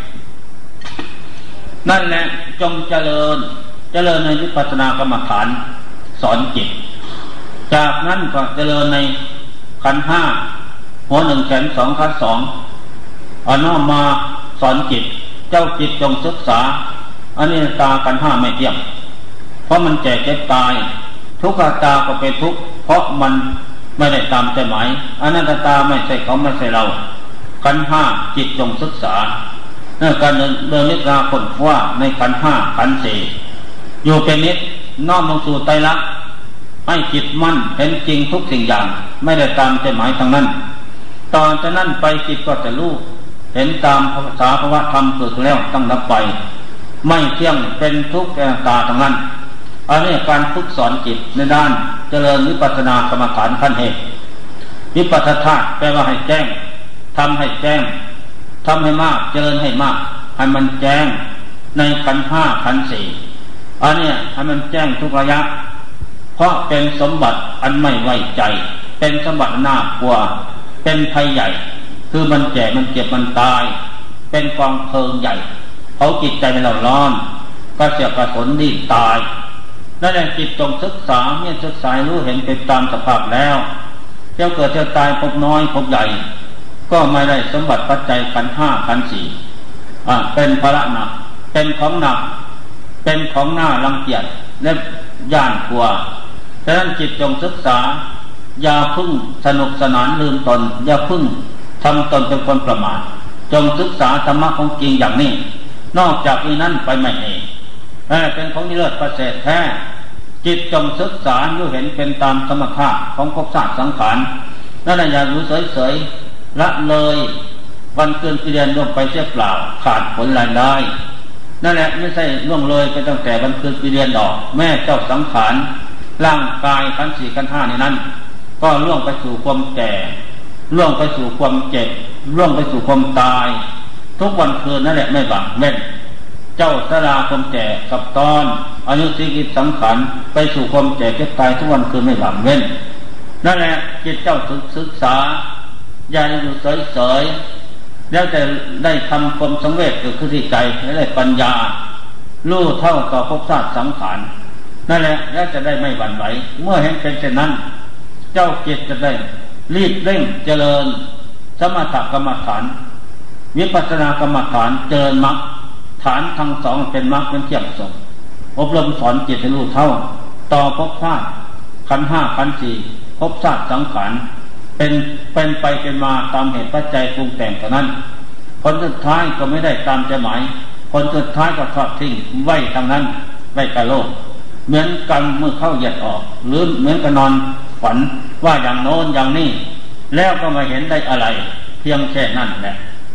นั่นแหละจงเจริญในวิปัสสนากรรมฐานสอนจิตจากนั้นก็เจริญในขันธ์ห้าหัวหนึ่งแขนสองขาสองเอาน้อมมาสอนจิตเจ้าจิตจงศึกษาอนิจจตาขันธ์ห้าไม่เที่ยงเพราะมันแก่เจ็บตายทุกขตาก็เป็นทุกข์เพราะมันไม่ได้ตามใจหมายอนัตตาไม่ใช่เขาไม่ใช่เราขันธ์ห้าจิตจงศึกษาเนื่องการเดินนิพพานค้นคว้าในขันธ์ห้าขันธ์สี่อยู่เป็นนิจน้อมลงสู่ไตรลักษณ์ให้จิตมั่นเห็นจริงทุกสิ่งอย่างไม่ได้ตามใจหมายทางนั้นตอนจากนั้นไปจิตก็จะรู้เห็นตามภาษาภาวะธรรมเกิดแล้วต้องดับไปไม่เที่ยงเป็นทุกข์ตาทางนั้นอันนี้การฝึกสอนจิตในด้านเจริญวิปัสสนากรรมฐานขั้นเหตุวิปัสสธาตุแปลว่าให้แจ้งทำให้แจ้งทำให้มากเจริญให้มากให้มันแจ้งในขันธ์ห้าขันธ์สี่อันนี้ให้มันแจ้งทุกระยะเพราะเป็นสมบัติอันไม่ไว้ใจเป็นสมบัติน่ากลัวเป็นภัยใหญ่คือมันแก่มันเจ็บมันตายเป็นกองเพลิงใหญ่เขาจิตใจเป็นเราร้อนก็เสียกระสนดีตายนั่นแหละจิตจงศึกษาเมื่อศึกษารู้เห็นเป็นตามสภาพแล้วเจ้าเกิดเจ้าตายพบน้อยพบใหญ่ก็ไม่ได้สมบัติปัจจัยขันธ์ห้าขันธ์สี่เป็นภาระหนักเป็นของหนักเป็นของหน้ารังเกียจและย่านกลัวฉะนั้นจิตจงศึกษาอย่าพึ่งสนุกสนานลืมตนอย่าพึ่งทำตนเป็นคนประมาทจงศึกษาธรรมะของจริงอย่างนี้นอกจากนี้นั้นไปไม่เองเป็นของนิเลิศประเสริฐแท้จิตจงศึกษาอยู่เห็นเป็นตามธรรมชาติของภพชาติสังขารนั่นแหละอย่ารู้เฉยๆละเลยวันเกินปีเดือนล่วงไปเสียเปล่าขาดผลรายได้นั่นแหละไม่ใช่ล่วงเลยไปตั้งแต่วันเกินปีเดือนดอกแม่เจ้าสังขารร่างกายขันธ์สี่ขันธ์ห้าในนั้นก็ล่วงไปสู่ความแก่ล่วงไปสู่ความเจ็บล่วงไปสู่ความตายทุกวันคืนนั่นแหละไม่บังเว้นเจ้าสลาความแก่กับตอนอายุชีวิตสังขารไปสู่ความแก่เจ็บตายทุกวันคืนไม่บังเว้นนั่นแหละจิตเจ้าศึกษาอย่าอยู่เฉยๆแล้วจะได้ทำความสังเวชเกิดขึ้นที่ใจและได้ปัญญารู้เท่าต่อภพชาติสังขารนั่นแหละแล้วจะได้ไม่หวั่นไหวเมื่อเห็นเป็นเช่นนั้นเจ้าจิตจะได้รีบเร่งเจริญสมถกรรมฐานวิปัสสนากรรมฐานเจริญมรรคฐานทั้งสองเป็นมรรคเป็นเที่ยงสุขอบรมสอนจิตให้รู้เท่าต่อภพชาติขันธ์ห้าขันธ์สี่ภพชาติสังขารเป็นไปเป็นมาตามเหตุปัจจัยปรุงแต่งเท่านั้นผลสุดท้ายก็ไม่ได้ตามใจหมายผลสุดท้ายก็ทอดทิ้งไว้ทางนั้นไว้กับโลกเหมือนกันเมื่อเข้าเหยียดออกหรือเหมือนกับนอนฝันว่าอย่างโน้นอย่างนี้แล้วก็มาเห็นได้อะไรเพียงแค่นั้นแหละ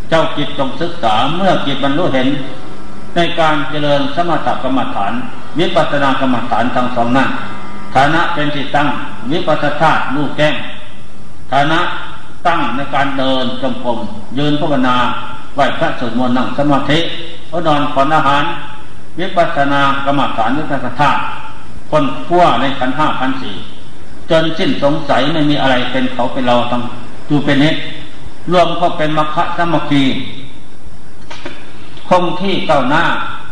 เจ้าจิตจงศึกษาเมื่อจิตบรรลุเห็นในการเจริญสมถกรรมฐานวิปัสสนากรรมฐานทั้งสองนั้นฐานะเป็นที่ตั้งวิปัสสธาตุรู้แจ้งฐานะตั้งในการเดินจงกรมยืนภาวนาไหว้พระสวดมนต์นั่งสมาธินอนผ่อนอาหารวิปัสสนากรรมฐานวิปัสสธาตุคนขั้วในขันธ์ห้าขันธ์สี่จนสิ้นสงสัยไม่มีอะไรเป็นเขาเป็นเราต้องอยู่เป็นนิจรวมก็เป็นมรรคสามัคคีคงที่ก้าวหน้า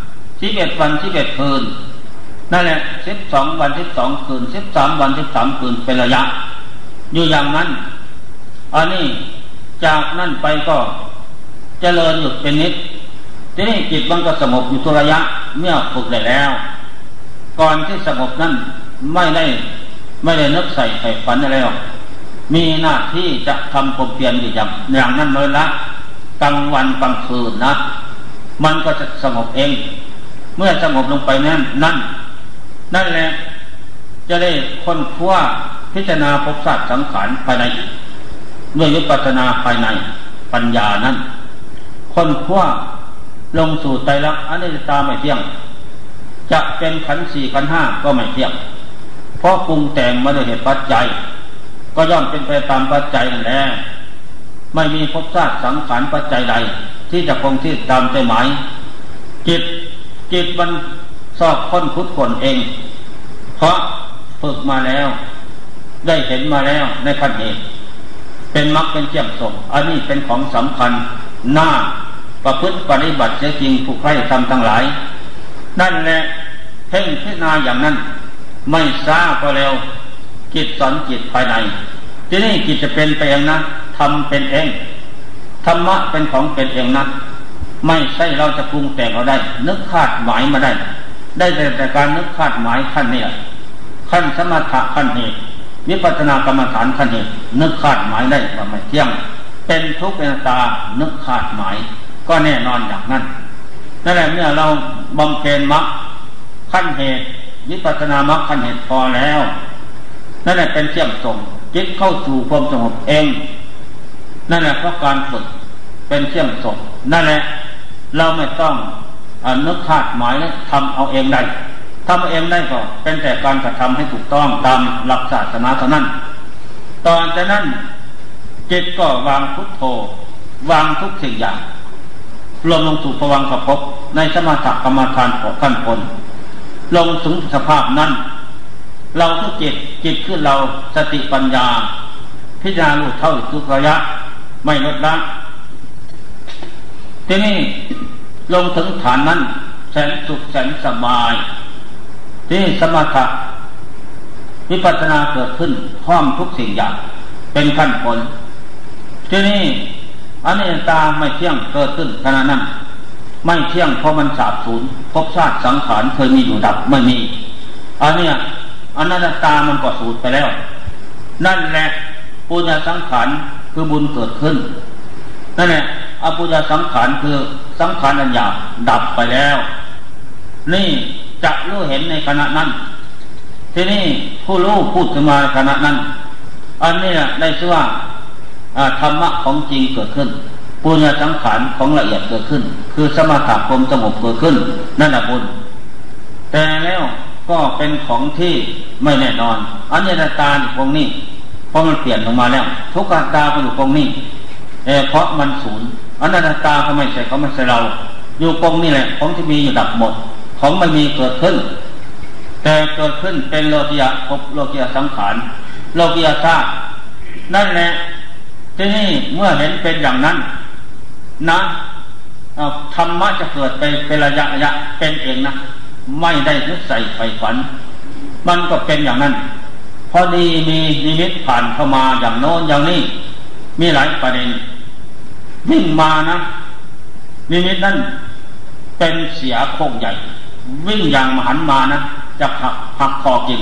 11 วัน11 คืนนั่นแหละ12 วัน12 คืน13 วัน13 คืนเป็นระยะอยู่อย่างนั้นอันนี้จากนั้นไปก็เจริญหยุดเป็นนิจทีนี้จิตมันก็สงบอยู่ทุกระยะเมื่อฝึกได้แล้วก่อนที่สงบนั้นไม่ได้นึกใส่ฝันอะไรหรอกมีหน้าที่จะทำความเพียรอยู่อย่างนั้นเลยละกลางวันกลางคืนนะมันก็จะสงบเองเมื่อสงบลงไปนั่นแหละจะได้ค้นคว้าพิจารณาภพชาติสังขารภายในด้วยวิปัสสนาภายในปัญญานั้นค้นคว้าลงสู่ไตรลักษณ์อนิจจตาไม่เที่ยงจะเป็นขันธ์4ขันธ์5ก็ไม่เที่ยงเพราะปรุงแต่งมาด้วยเหตุปัจจัยก็ย่อมเป็นไปตามปัจจัยนั่นแหละไม่มีภพชาติสังขารปัจจัยใดที่จะคงที่ตามใจหมายจิตมันสอบค้นคุดคนเองเพราะฝึกมาแล้วได้เห็นมาแล้วในขั้นเหตุเป็นมรรคเป็นเจียมสมอันนี้เป็นของสำคัญหน้าประพฤติปฏิบัติเสียจริงผู้ใคร่ทำทั้งหลายนั่นแหละเพ่งพิจารณาอย่างนั้นไม่ช้าก็เร็วจิตสอนจิตภายในที่นี่จิตจะเป็นไปเองนะทำเป็นเองธรรมะเป็นของเป็นเองนะไม่ใช่เราจะปรุงแต่งเราได้นึกคาดหมายมาได้แต่การนึกคาดหมายขั้นนี้ขั้นสมถะขั้นเหตุวิปัสสนากรรมฐานขั้นเหตุนึกคาดหมายได้ว่าไม่เที่ยงเป็นทุกข์เป็นตานึกคาดหมายก็แน่นอนอย่างนั้นนั่นแหละเมื่อเราบำเพ็ญมรรคขั้นเหตุวิปัสสนามรรคขั้นเหตุพอแล้วนั่นแหละเป็นเชื่อมส่งจิตเข้าสู่ความสงบเองนั่นแหละเพราะการฝึกเป็นเชื่อมส่งนั่นแหละเราไม่ต้องนึกคาดหมายและทำเอาเองได้ทำเอาเองได้ก็เป็นแต่การกระทำให้ถูกต้องตามหลักศาสนาเท่านั้นตอนจากนั้นจิตก็วางพุทโธวางทุกสิ่งอย่างรวมลงสู่ภวังคภพในสมถกรรมฐานของขั้นผลลงถึงสภาพนั้นเราทุกจิตขึ้นเราสติปัญญาพิจารณารู้เท่าทุกระยะไม่ลดละทีนี้ลงถึงฐานนั้นแสนสุขแสนสบายที่สมถะวิปัสสนาเกิดขึ้นพร้อมทุกสิ่งอย่างเป็นขั้นผลทีนี้อนิจจตาไม่เที่ยงเกิดขึ้นขณะนั้นไม่เที่ยงเพราะมันสาบสูญภพชาติสังขารเคยมีอยู่ดับไม่มีอันเนี้ยอนัตตามันก็สูญไปแล้วนั่นแหละปุญญสังขารคือบุญเกิดขึ้นนั่นแหละอปุญญสังขารคือสังขารอันหยาบดับไปแล้วนี่จะรู้เห็นในขณะนั้นทีนี้ผู้รู้พูดขึ้นมาในขณะนั้นอันนี้ได้ชื่อว่าธรรมะของจริงเกิดขึ้นปุญญสังขารของละเอียดเกิดขึ้นคือสมถะความสงบเกิดขึ้นนั่นแหละบุญแต่แล้วก็เป็นของที่ไม่แน่นอนอนิจจตาอยู่ตรงนี้เพราะมันเปลี่ยนลงมาแล้วทุกขตาก็อยู่ตรงนี้เพราะมันสูญอนัตตาก็ไม่ใช่เขาไม่ใช่เราอยู่ตรงนี้แหละของที่มีอยู่ดับหมดของไม่มีเกิดขึ้นแต่เกิดขึ้นเป็นโลกิยะภพโลกิยะสังขารโลกิยะธาตุนั่นแหละทีนี้เมื่อเห็นเป็นอย่างนั้นนะธรรมะจะเกิดไปเป็นระยะเป็นเองนะไม่ได้นึกใส่ไฟฝันมันก็เป็นอย่างนั้นพอดีมีนิมิตผ่านเข้ามาอย่างโน้นอย่างนี้มีหลายประเด็นวิ่งมานะนิมิตนั้นเป็นเสียโคกใหญ่วิ่งอย่างมหันมานะจะหักคอกิน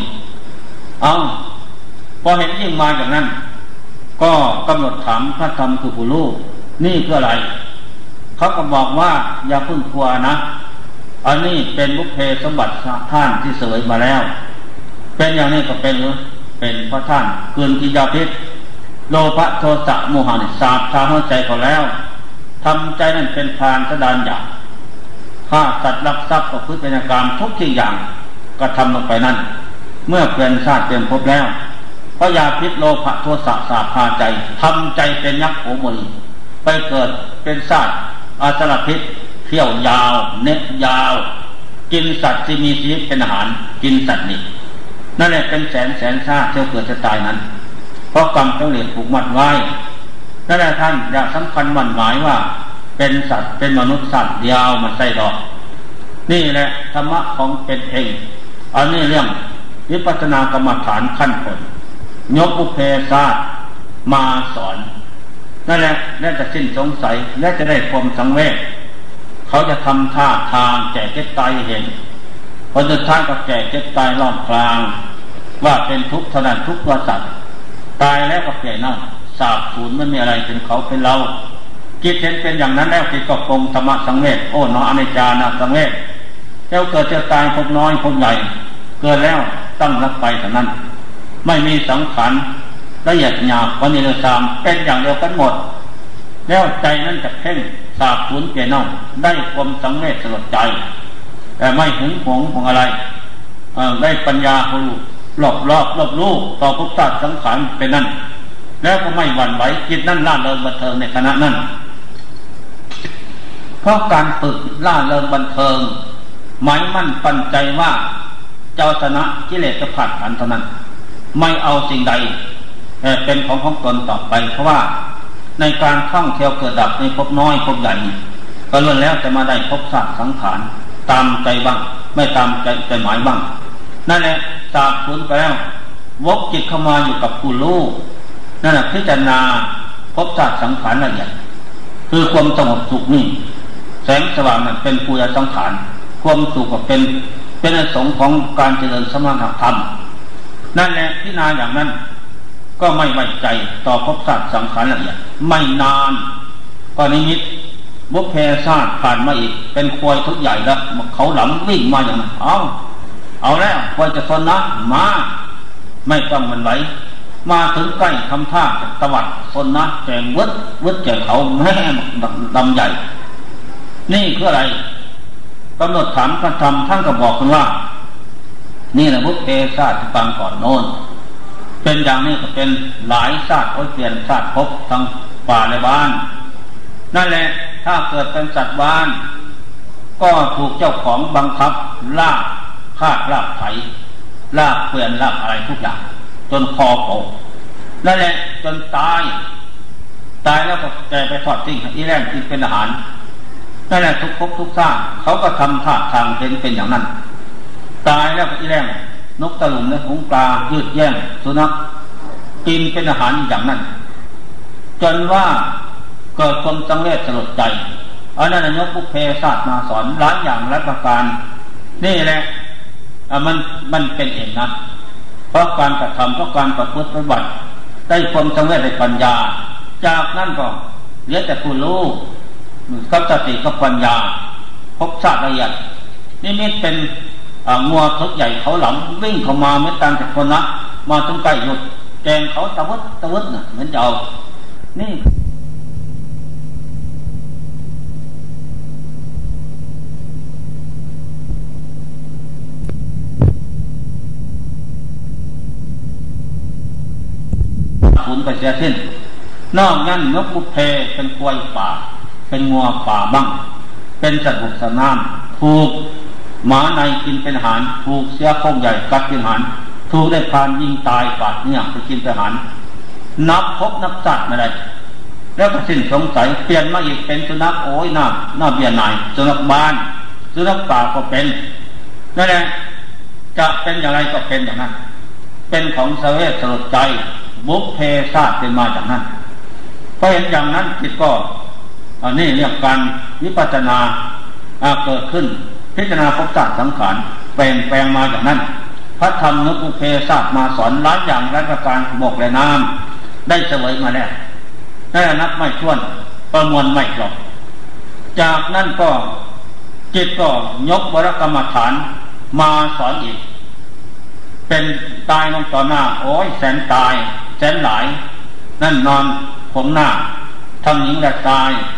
พอเห็นยิ่งมาอย่างนั้นก็กำหนดถามพระธรรมคือผู้รู้นี่คืออะไรเขาก็บอกว่าอย่าพึ่งกลัวนะอันนี้เป็นบุพเพสมบัติท่านที่เสวยมาแล้วเป็นอย่างนี้ก็เป็นหรือเป็นเพราะท่านเกินกิยาพิษโลภะโทสะโมหะสาบทางหัวใจเขาแล้วทำใจนั่นเป็นทานสดานอย่างฆ่าสัตว์ลักทรัพย์ประพฤติเป็นกรรมทุกสิ่งอย่างก็ทำลงไปนั่นเมื่อเปลี่ยนชาติเปลี่ยนภพแล้วพระยาพิษโลภะโทสะสาพาใจทำใจเป็นยักษ์โหมยไปเกิดเป็นสัตว์อาสรพิษเที่ยวยาวเน็ตยาวกินสัตว์ที่มีชีวิตเป็นอาหารกินสัตว์นี่นั่นแหละเป็นแสนชาติเที่ยวเกิดจะตายนั้นเพราะกรรมต้องเรียนผูกมัดไว้นั่นแหละท่านอยากสำคัญมั่นหมายว่าเป็นสัตว์เป็นมนุษย์สัตว์ยาวมันใส่ดอกนี่แหละธรรมะของเป็นเองอันนี้เรื่องวิปัสสนากรรมฐานขั้นผลยกอุเพศาสมาสอนนั่นแหละและจะสิ้นสงสัยและจะได้ความสังเวชเขาจะทำท่าทางแก่เจ็บตายเห็นพอสุดท้ายก็แก่เจ็บตายล้อมกลางว่าเป็นทุกข์เท่านั้นทุกข์ว่าสัตว์ตายแล้วก็แก่เน่าสาบสูญไม่มีอะไรเป็นเขาเป็นเราจิตเห็นเป็นอย่างนั้นแล้วจิตก็ปรงธรรมะสังเวชโอ้เนาะอนิจจานะสังเวชแล้วเกิดจะตายพบน้อยพบใหญ่เกิดแล้วตั้งรับไปเท่านั้นไม่มีสังขารละเอียดหยาบวันนี้เลยสามเป็นอย่างเดียวกันหมดแล้วใจนั้นจะเพ่งสาบสูญเปลี่ยนเน่าได้ความสังเวชสลดใจแต่ไม่หึงหวงของอะไรได้ปัญญาผู้รอบรู้ต่อภพชาติสังขารเป็นนั่นแล้วก็ไม่หวั่นไหวจิตนั่นล่าเริงบันเทิงในขณะนั้นเพราะการฝึกล่าเริงบันเทิงหมายมั่นปั้นใจว่าเจ้าชนะกิเลสจะผัดผันเท่านั้นไม่เอาสิ่งใดเป็นของตนต่อไปเพราะว่าในการท่องเที่ยวเกิดดับในภพน้อยภพใหญ่ก็ล้วนแล้วจะมาได้ภพชาติสังขารตามใจบ้างไม่ตามใจหมายบ้างนั่นแหละสาบสูญไปแล้ววกจิตเข้ามาอยู่กับผู้รู้นั่นแหละพิจารณาภพชาติสังขารละเอียดคือความสงบสุขนี่แสงสว่างนั้นเป็นปุญญสังขารความสุขก็เป็นอานิสงส์ของการเจริญสมถะธรรมนั่นแหละพิจารณาอย่างนั้นก็ไม่ไว้ใจต่อภพชาติสังขารละเอียดไม่นานก็นิมิตบุพเพชาติผ่านมาอีกเป็นควายทุกใหญ่แล้วเขาหลังวิ่งมาอย่างนั้นเอาแล้วควายจะทนนะมาไม่ต้องมันไหวมาถึงใกล้ทำท่าตวัดทนนะแจงวึดแจงเขาแม่ดำใหญ่นี่คืออะไรกำหนดถามพระธรรมท่านก็บอกกันว่านี่แหละบุพเพชาติที่ฟังก่อนโน้นเป็นอย่างนี้ก็เป็นหลายชาติเปลี่ยนชาติภพทั้งป่าในบ้านนั่นแหละถ้าเกิดเป็นสัตว์บ้านก็ถูกเจ้าของบังคับลากคาดลากไถลากเปลี่ยนลากอะไรทุกอย่างจนคอโผล่นั่นแหละจนตายแล้วก็แกไปทอดทิ้งอีแรงที่เป็นอาหารนั่นแหละทุกภพทุกชาติเขาก็ทำท่าทางเป็นอย่างนั้นตายแล้วก็อีแรงนกตะลุมและหงส์ปลายืดแย่งสุนัขกินเป็นอาหารอย่างนั้นจนว่าเกิดความสังเวชสลดใจอันนั้นยกบุพเพชาติมาสอนหลายอย่างหลายประการนี่แหละมันเป็นเองนะเพราะการกระทำเพราะการประพฤติปฏิบัติได้ความสังเวชได้ปัญญาจากนั้นก็เหลือแต่ผู้รู้กับสติกับปัญญาภพชาติละเอียดนี่มิตรเป็นงัวทุกใหญ่เขาหลังวิ่งเข้ามาไม่ต่างจากคนนะมาถึงใกล้หยุดแกงเขาตะวดน่ะเหมือนจะเอานี่สูญไปเสียสิ้นนอกนั้นนกบุพเพเป็นควายป่าเป็นงัวป่าบ้างเป็นสัตว์บุกสนามถูกหมาในกินเป็นอาหารถูกเสียโคงใหญ่กัดกินอาหารถูกได้พานยิงตายปาดเนี่ยไปกินเป็นอาหารนับพบนับจัดไม่ได้แล้วก็สิ้นสงสัยเปลี่ยนมาอีกเป็นสุนัขโอ้ยหน้าเบียนายสุนัขบ้านสุนัขป่าก็เป็นนั่นแหละจะเป็นอย่างไรก็เป็นอย่างนั้นเป็นของเสวสลดใจบุพเพชาติเป็นมาจากนั้นเพราะเห็นอย่างนั้นจิตก็นี่เรียกการวิปัสสนาเกิดขึ้นพิจารณาภพชาติสังขารเปลี่ยนแปลงมาจากนั้นพระธรรมนบุพเพชาติมาสอนหลายอย่างหลายประการบอกและน้ำได้เสวยมาแล้วได้นับไม่ถ้วนประมวลไม่จบจากนั้นก็จิตก็ยกวรกรรมฐานมาสอนอีกเป็นตายลงต่อหน้าโอ้ยแสนตายแสนหลายนั่นนอนผมหน้าทั้งหญิงและชาย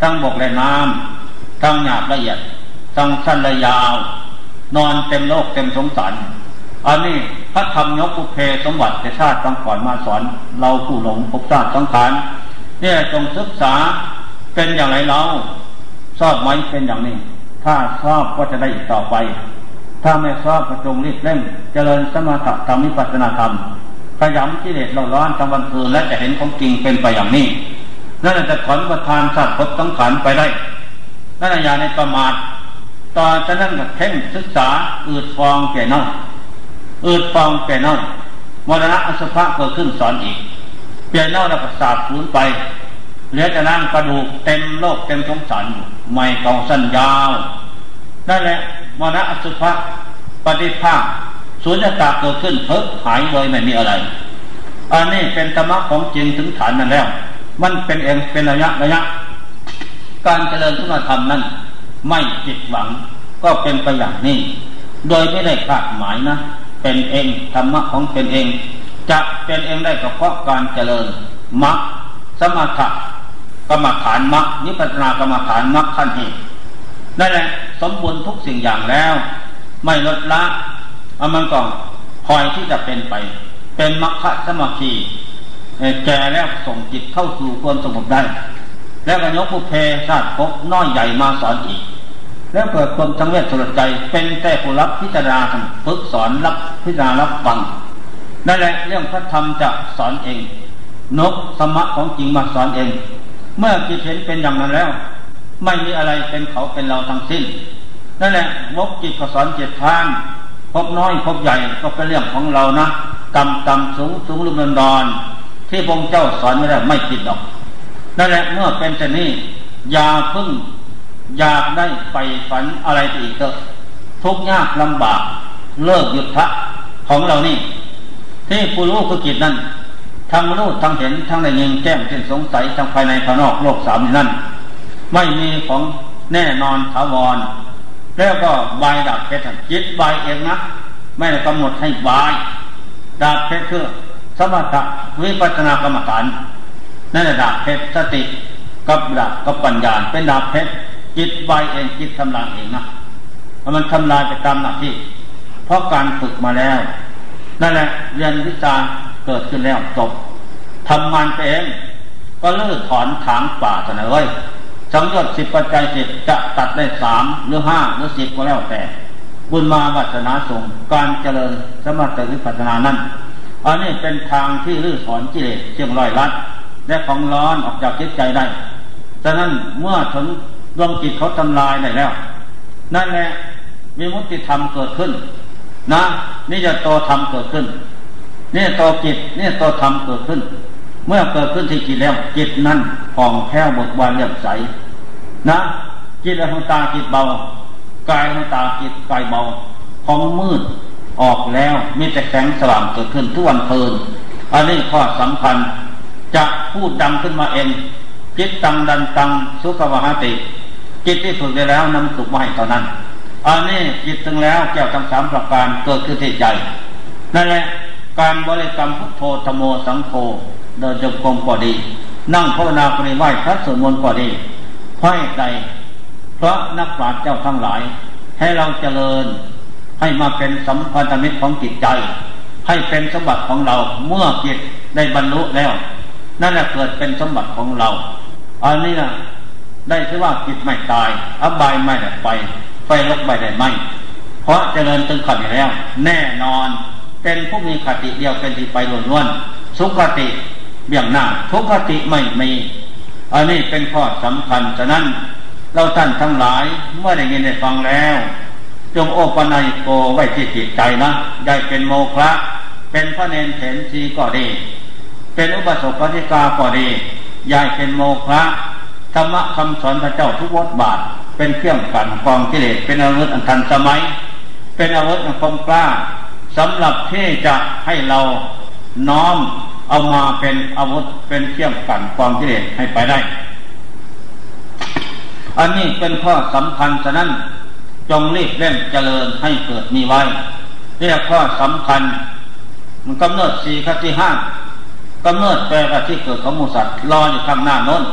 ทั้งบกและน้ำทั้งหยาบละเอียดทั้งสั้นและยาวนอนเต็มโลกเต็มสงสารอันนี้พระธรรมยกปุเพสมบัติแต่ชาติก่อนมาสอนเราผู้หลงภพชาติสังขารเนี่ยจงศึกษาเป็นอย่างไรเราชอบไหมเป็นอย่างนี้ถ้าชอบก็จะได้อีกต่อไปถ้าไม่ชอบก็จงรีบเร่งเจริญสมถะธรรมวิปัสสนาธรรมขยำกิเลสเราร้อนทั้งวันคืนและจะเห็นของจริงเป็นไปอย่างนี้นั่นจะถอนประทานชาติภพสังขารไปได้นั่นอย่าในประมาทตอนจะนั่งกับเพ่งศึกษาอืดฟองแก่เน่าอืดฟองแก่เน่ามรณะอสุภะเกิดขึ้นสอนอีกเปลี่ยนเน่าแล้วก็สาบสูญไปเหลือแต่ร่างกระดูกเต็มโลกเต็มสงสารไม่เก่าสั้นยาวนั่นแหละมรณะอสุภะปฏิภาคสุญญตาเกิดขึ้นเพิกหายเลยไม่มีอะไรอันนี้เป็นธรรมะของจริงถึงฐานนั่นแล้วมันเป็นเองเป็นระยะการเจริญสุนธรรมนั้นไม่ผิดหวังก็เป็นไปอย่างนี้โดยไม่ได้คาดหมายนะเป็นเองธรรมะของเป็นเองจะเป็นเองได้ก็เพราะการเจริญมรรคสมถะกรรมฐานมรรควิปัสสนากรรมฐานมรรคขั้นเหตุนั่นแหละสมบูรณ์ทุกสิ่งอย่างแล้วไม่ลดละมันก็คอยที่จะเป็นไปเป็นมรรคสมาธิแก่แล้วส่งจิตเข้าสู่ความสงบได้แล้วก็ยกปุเพชาติภพน้อยใหญ่มาสอนอีกแล้วเกิดความสังเวชสลดใจเป็นแต่ผู้รับพิจารณาฝึกสอนรับพิจารณารับฟังนั่นแหละเรื่องพระธรรมจะสอนเองนกสมะของจริงมาสอนเองเมื่อจิตเห็นเป็นอย่างนั้นแล้วไม่มีอะไรเป็นเขาเป็นเราทั้งสิ้นนั่นแหละวกจิตก็สอนจิตทานพบน้อยพบใหญ่ก็เป็นเรื่องของเรานะต่ำสูงลุ่มดอนที่พระเจ้าสอนไม่ได้ไม่ผิดหรอกนั่นแหละเมื่อเป็นเช่นนี้อย่าพึ่งอยากได้ไปฝันอะไรอีกเถอะทุกข์ยากลำบากเลิกหยุดทะของเรานี่ที่ผู้รู้คือจิตนั้นทั้งรู้ทั้งเห็นทั้งได้ยินแจ้งสิ้นสงสัยทั้งภายในภายนอกโลกสามนั้นไม่มีของแน่นอนถาวรแล้วก็บายดับเพชรจิตบายเองนะไม่ได้กำหนดให้บายดับเพชรคือสมถะวิปัสสนากรรมฐานนั่นแหละดับเพชรสติกับดับกับปัญญาเป็นดับเพชรจิตบายเองจิตทำลายเองนะมันทำลายไปตามหน้าที่เพราะการฝึกมาแล้วนั่นแหละเรียนวิชาเกิดขึ้นแล้วจบทำงานไปเองก็เลิกถอนถางป่าเสนอไว้สังโยชน์10ปัจจัย10จะตัดได้3หรือ5หรือ10ก็แล้วแต่บุญมาวาสนาส่งการเจริญสมถะวิปัสสนานั้นอันนี้เป็นทางที่ลื้อถอนกิเลสเชี่ยงร้อยลัดและของร้อนออกจากจิตใจได้ฉะนั้นเมื่อถึงดวงจิตเขาทำลายได้แล้วนั่นแหละวิมุตติธรรมเกิดขึ้นนะนี่จะโตธรรมเกิดขึ้นนี่โตจิตนี่โตธรรมเกิดขึ้นเมื่อเกิดขึ้นที่จิตแล้วจิตนั้นผ่องแผ้วเบิกบานเลื่อมใสนะจิตของตาจิตเบากายของตาจิตกายเบาของมืดออกแล้วมีแต่แสงสว่างเกิดขึ้นทุกวันคืนอันนี้ข้อสำคัญจะพูดดังขึ้นมาเองจิตตังดันตังสุขวหติจิตที่ฝึกได้แล้วนำสุขมาให้เท่านั้นอันนี้จิตถึงแล้วแก้วทั้ง3ประการเกิดขึ้นที่ใจนั่นแหละการบริกรรมพุทโธธัมโมสังโฆเดินจงกรมก็ดีนั่งภาวนาก็ดีไหว้พระสวดมนต์ก็ดีเพราะใดเพราะนักปราชญ์เจ้าทั้งหลายให้เราเจริญให้มาเป็นสัมพันธมิตรของจิตใจให้เป็นสมบัติของเราเมื่อจิตได้บรรลุแล้วนั่นแหละเกิดเป็นสมบัติของเราอันนี้นะได้ชื่อว่าจิตไม่ตายอบายไม่ได้ไปไฟลุกไม่ได้ไหมเพราะเจริญตึงขัดอยู่แล้วแน่นอนเป็นผู้มีคติเดียวเป็นที่ไปล้วนๆสุขติเบี่ยงหน้าทุกขติไม่มีอันนี้เป็นข้อสำคัญฉะนั้นเราท่านทั้งหลายเมื่อได้ยินได้ฟังแล้วจงโอปนัยโกไว้ที่จิตใจนะได้เป็นโมฆะเป็นพระเนรเถรชีก็ดีเป็นอุบาสกปฏิกาก็ดียายเป็นโมฆะธรรมะคำสอนพระเจ้าทุกบทบาทเป็นเครื่องกันกองกิเลสเป็นอาวุธอันทันสมัยเป็นอาวุธอันคมกล้าสำหรับที่จะให้เราน้อมเอามาเป็นอาวุธเป็นเครื่องกันกองกิเลสให้ไปได้อันนี้เป็นข้อสำคัญฉะนั้นจงรีบเร่งเจริญให้เกิดมีไว้เรียกข้อสำคัญมันกำเนิด4 คติ 5กำเนิดแปลว่าที่เกิดของหมู่สัตว์รออยู่ข้างหน้าโน้น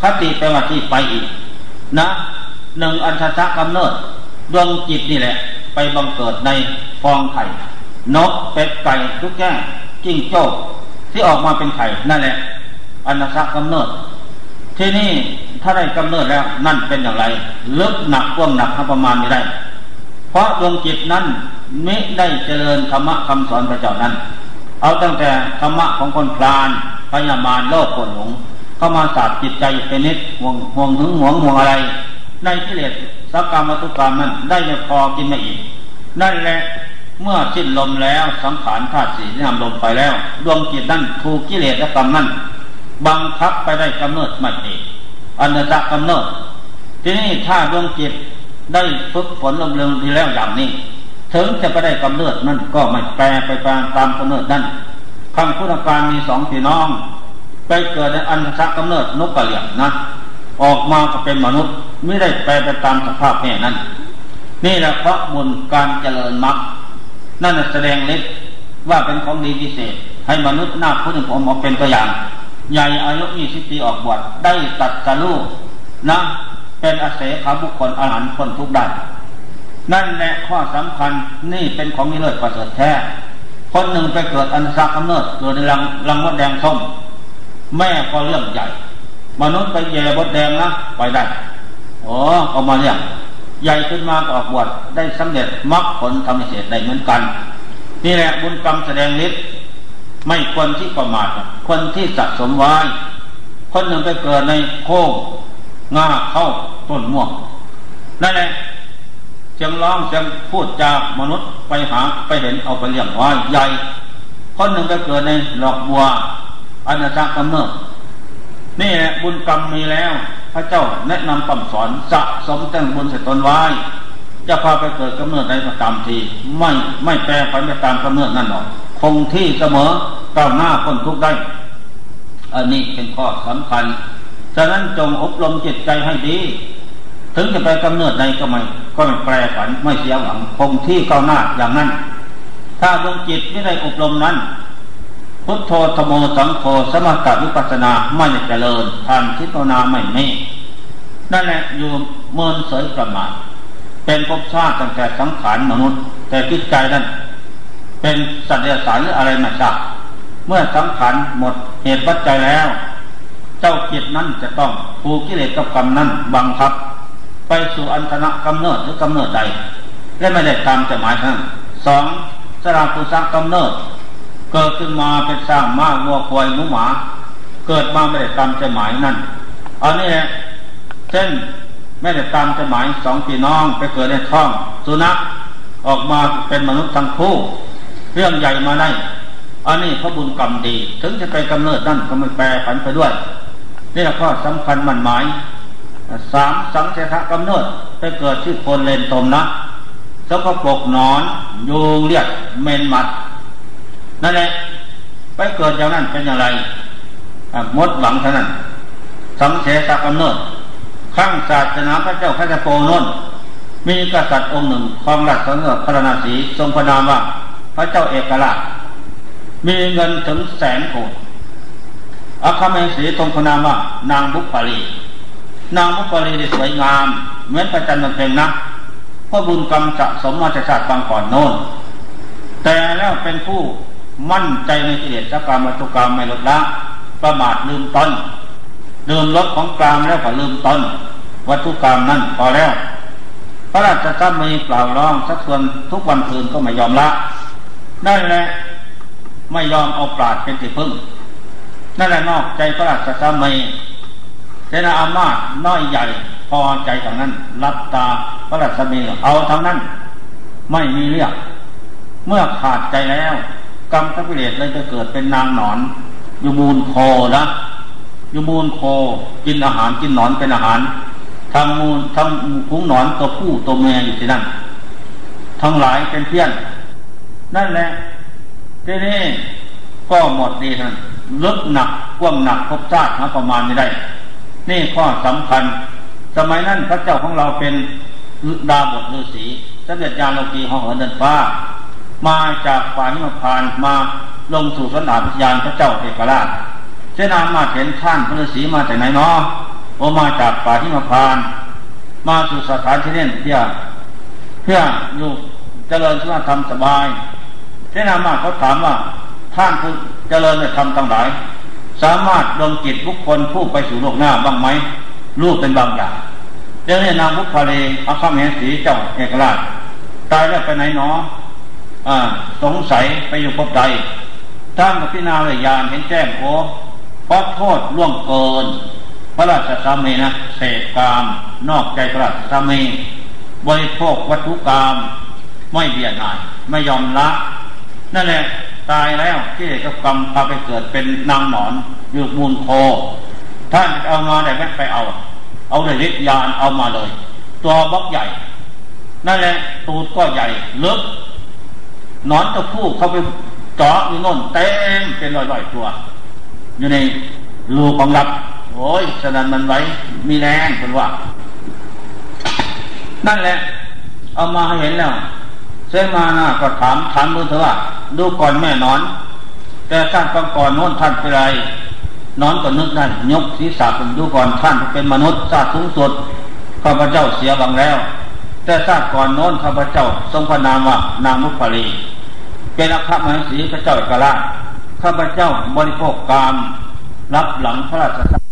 คติแปลว่าที่ไปอีกนะหนึ่งอัญชะกำเนิดดวงจิตนี่แหละไปบังเกิดในฟองไข่นกเป็ดไก่ตุ๊กแกจิ้งโจ้ที่ออกมาเป็นไข่นั่นแหละอัญชะกำเนิดที่นี่ถ้าได้กำเนิดแล้วนั่นเป็นอย่างไรลึกหนักกว้างหนักประมาณไม่ได้เพราะดวงจิตนั้นมิได้เจริญธรรมะคำสอนพระเจ้านั้นเอาตั้งแต่ธรรมะของคนพาลพยามารโลภโกรธหลงเข้ามาสาดจิตใจเป็นนิดห่วงหึงหวงห่วงอะไรในกิเลสสักกรรมวัตถุกรรมนั้นได้ไม่พอกินไม่อิ่มนั่นแหละเมื่อสิ้นลมแล้วสังขารธาตุสี่ที่นำลมไปแล้วดวงจิตนั้นถูกกิเลสและกรรมนั้นบังคับไปได้กำเนิดไม่เองอันจะกำเนิดทีนี้ถ้าดวงจิตได้ฝึกฝนลมเรืองทีแล้วอย่างนี้ถึงจะไปได้กำเนิดนั้นก็ไม่แปรไปตามกำเนิดนั้นคำพุทธการมีสองพี่น้องไปเกิดในอันทะกำเนิดนกกระเหลี่ยงนะออกมาก็เป็นมนุษย์ไม่ได้แปรไปตามสภาพแม่นั้นนี่แหละเพราะบุญการเจริญมรรคนั่นแสดงฤทธิ์ว่าเป็นของดีพิเศษให้มนุษย์หน้าพุทธผมออกเป็นตัวอย่างใหญ่อายุ20 ปีออกบวชได้ตัดสรู้นะเป็นอาเสขบุคคลอรหันต์พ้นทุกข์ได้นั่นแหละข้อสำคัญนี่เป็นของนิเลิศประเสริฐแท้คนหนึ่งไปเกิดอันทะกำเนิดเกิดในรังมดแดงส้มแม่ก็เรื่องใหญ่มนุษย์ไปแย่มดแดงนะไปได้เอามาเลี้ยงใหญ่ขึ้นมาก็ออกบวชได้สำเร็จมรรคผลธรรมเสด็จได้เหมือนกันนี่แหละบุญกรรมแสดงฤทธิ์ไม่ควรที่ประมาทคนที่สะสมไว้คนหนึ่งไปเกิดในโค้งงาเข้าต้นม่วงนั่นแหละเสียงร้องเสียงพูดจากมนุษย์ไปหาไปเห็นเอาไปเลี้ยงไว้ใหญ่คนหนึ่งไปเกิดในดอกบัวอันจะกำเนิดนี่แหละบุญกรรมมีแล้วพระเจ้าแนะนำคำสอนสะสมแต่งบุญใส่ตนไว้จะพาไปเกิดกำเนิดใดก็ตามทีไม่แปรผันไปตามกำเนิดนั่นหรอกคงที่เสมอก้าวหน้าพ้นทุกข์ได้อันนี้เป็นข้อสำคัญฉะนั้นจงอบรมจิตใจให้ดีถึงจะไปกำเนิดใดก็ไม่แปรผันไม่เสียหวังคงที่ก้าวหน้าอย่างนั้นถ้าดวงจิตไม่ได้อบรมนั้นพุทโธธโมสังโฆสมถะวิปัสสนาไม่เจริญทานทิฏฐนาไม่มีนั่นแหละอยู่เมินเสยประมาทเป็นภพชาติตั้งแต่สังขารมนุษย์แต่จิตใจนั้นเป็นสัตว์เดรัจฉานหรืออะไรไม่ทราบเมื่อสังขารหมดเหตุปัจจัยแล้วเจ้าจิตนั้นจะต้องถูกกิเลสกับกรรมนั้นบังคับไปสู่อันธนะกำเนิดหรือกำเนิดใดและไม่ได้ตามจะหมายนั้นสองสราภูสังกำเนิดเกิดขึ้นมาเป็นสร้างม้าวัวควายหมูหมาเกิดมาไม่ได้ตามใจหมายนั่นอันนี้แหละเช่นไม่ได้ตามใจหมายสองพี่น้องไปเกิดในท้องสุนัขออกมาเป็นมนุษย์ทั้งคู่เรื่องใหญ่มาได้อันนี้พระบุญกรรมดีถึงจะไปกำเนิดนั่นก็ไม่แปรผันไปด้วยนี่แหละข้อสำคัญมั่นหมายสามสังเสทะกำเนิดไปเกิดที่คนเลนตมนะสกปรกหนอนยุงเลียดเมนมัดนั่นแหละไปเกิดอย่างนั้นเป็นอย่างไรมดหวังเท่านั้นสังเสทะกำเนิดข้างศาสนาพระเจ้าพระเจ้าโปนนมีกษัตริย์องค์หนึ่งครองราชสมบัติพระนศีทรงพระนามว่าพระเจ้าเอกราชมีเงินถึง100,000 โกฏอัคคเมสีทรงพระนามว่านางบุพพาลีนางบุพพาลีสวยงามเหมือนพระจันทร์เพ็ญนะเพราะบุญกรรมสะสมมาจากชาติบางก่อนโน้นแต่แล้วเป็นผู้มั่นใจในกิเลสกรรมวัตถุกรรมไม่ลดละประมาทลืมตนลืมลดของกลางแล้วก็ลืมตนวัตถุกรรมนั่นพอแล้วพระราชสามีเปล่าร้องสักส่วนทุกวันคืนก็ไม่ยอมละนั่นแหละไม่ยอมเอาปราชญ์เป็นที่พึ่งนั่นแหละนอกใจพระราชสามีเสนาอามาตย์น้อยใหญ่พอใจทางนั้นรับตาพระราชสามีเอาทางนั้นไม่มีเรื่องเมื่อขาดใจแล้วกรรมกิเลสเลยจะเกิดเป็นนางหนอนอยู่มูลโคนะอยู่มูลโคกินอาหารกินหนอนเป็นอาหารทำมูลทำพุงหนอนตัวผู้ตัวเมียอยู่ที่นั่นทั้งหลายเป็นเพี้ยนนั่นแหละที่นี่ก็หมดดีท่านลึกหนักกว้างหนักภพชาติหาประมาณไม่ได้นี่ข้อสำคัญสมัยนั้นพระเจ้าของเราเป็นดาบทฤาษีสมเด็จญาณโลกีห้องเหินเดินฟ้ามาจากฝ่ายหิมพานต์มาลงสู่สนามยานพระเจ้าเอกราชเสนามาเห็นท่านพระฤาษีมาจากไหนเนาะโอมาจากป่าที่มาพานมาสู่สถานที่นี้เพื่ออยู่เจริญสุนธรรมสบายเสนามาเขาถามว่าท่านผู้เจริญในธรรมทั้งหลายสามารถดลจิตบุคคลผู้ไปสู่โลกหน้าบ้างไหมรูปเป็นบางอย่างเจ้าเนี่ยนางบุพาลีอัคคมเหสีเจ้าเอกราชตายแล้วไปไหนหนอสงสัยไปอยู่ภพใดท่านกับพิจารณาเลยญาณเห็นแจ้งโอ้เพราะโทษล่วงเกินพระราชสามีนะเสพกามนอกใจพระราชสามีบริโภควัตถุกรรมไม่เบียดหน่ายไม่ยอมละนั่นแหละตายแล้วที่กับกรรมพาไปเกิดเป็นนางหนอนอยู่มูลโคท่านเอามาได้ไม่ไปเอาเลยฤทธิ์ญาณเอามาเลยตัวบล็อกใหญ่นั่นแหละตูดก็ใหญ่ลึกหนอนตัวผู้เขาไปเจาะอยู่โน่นเต็มเป็นร้อยๆตัวอยู่ในรูของรับโอ้ยฉะนั้นมันไว้มีแรงเป็นว่านั่นแหละเอามาให้เห็นแล้วเสมานะก็ถามดูเถอะว่าดูก่อนแม่นอนแต่ท่านก่อนโน้นท่านเป็นไรนอนก็นึกได้ยกศีรษะเป็นดูก่อนท่านเป็นมนุษย์ชาติสูงสุดข้าพเจ้าเสียบังแล้วแต่ชาติก่อนโน้นข้าพเจ้าทรงพระนามว่านางมุขลีเป็นอัครมเหสีพระเจ้าเอกราชข้าพเจ้าบริโภคกามรับหลังพระราช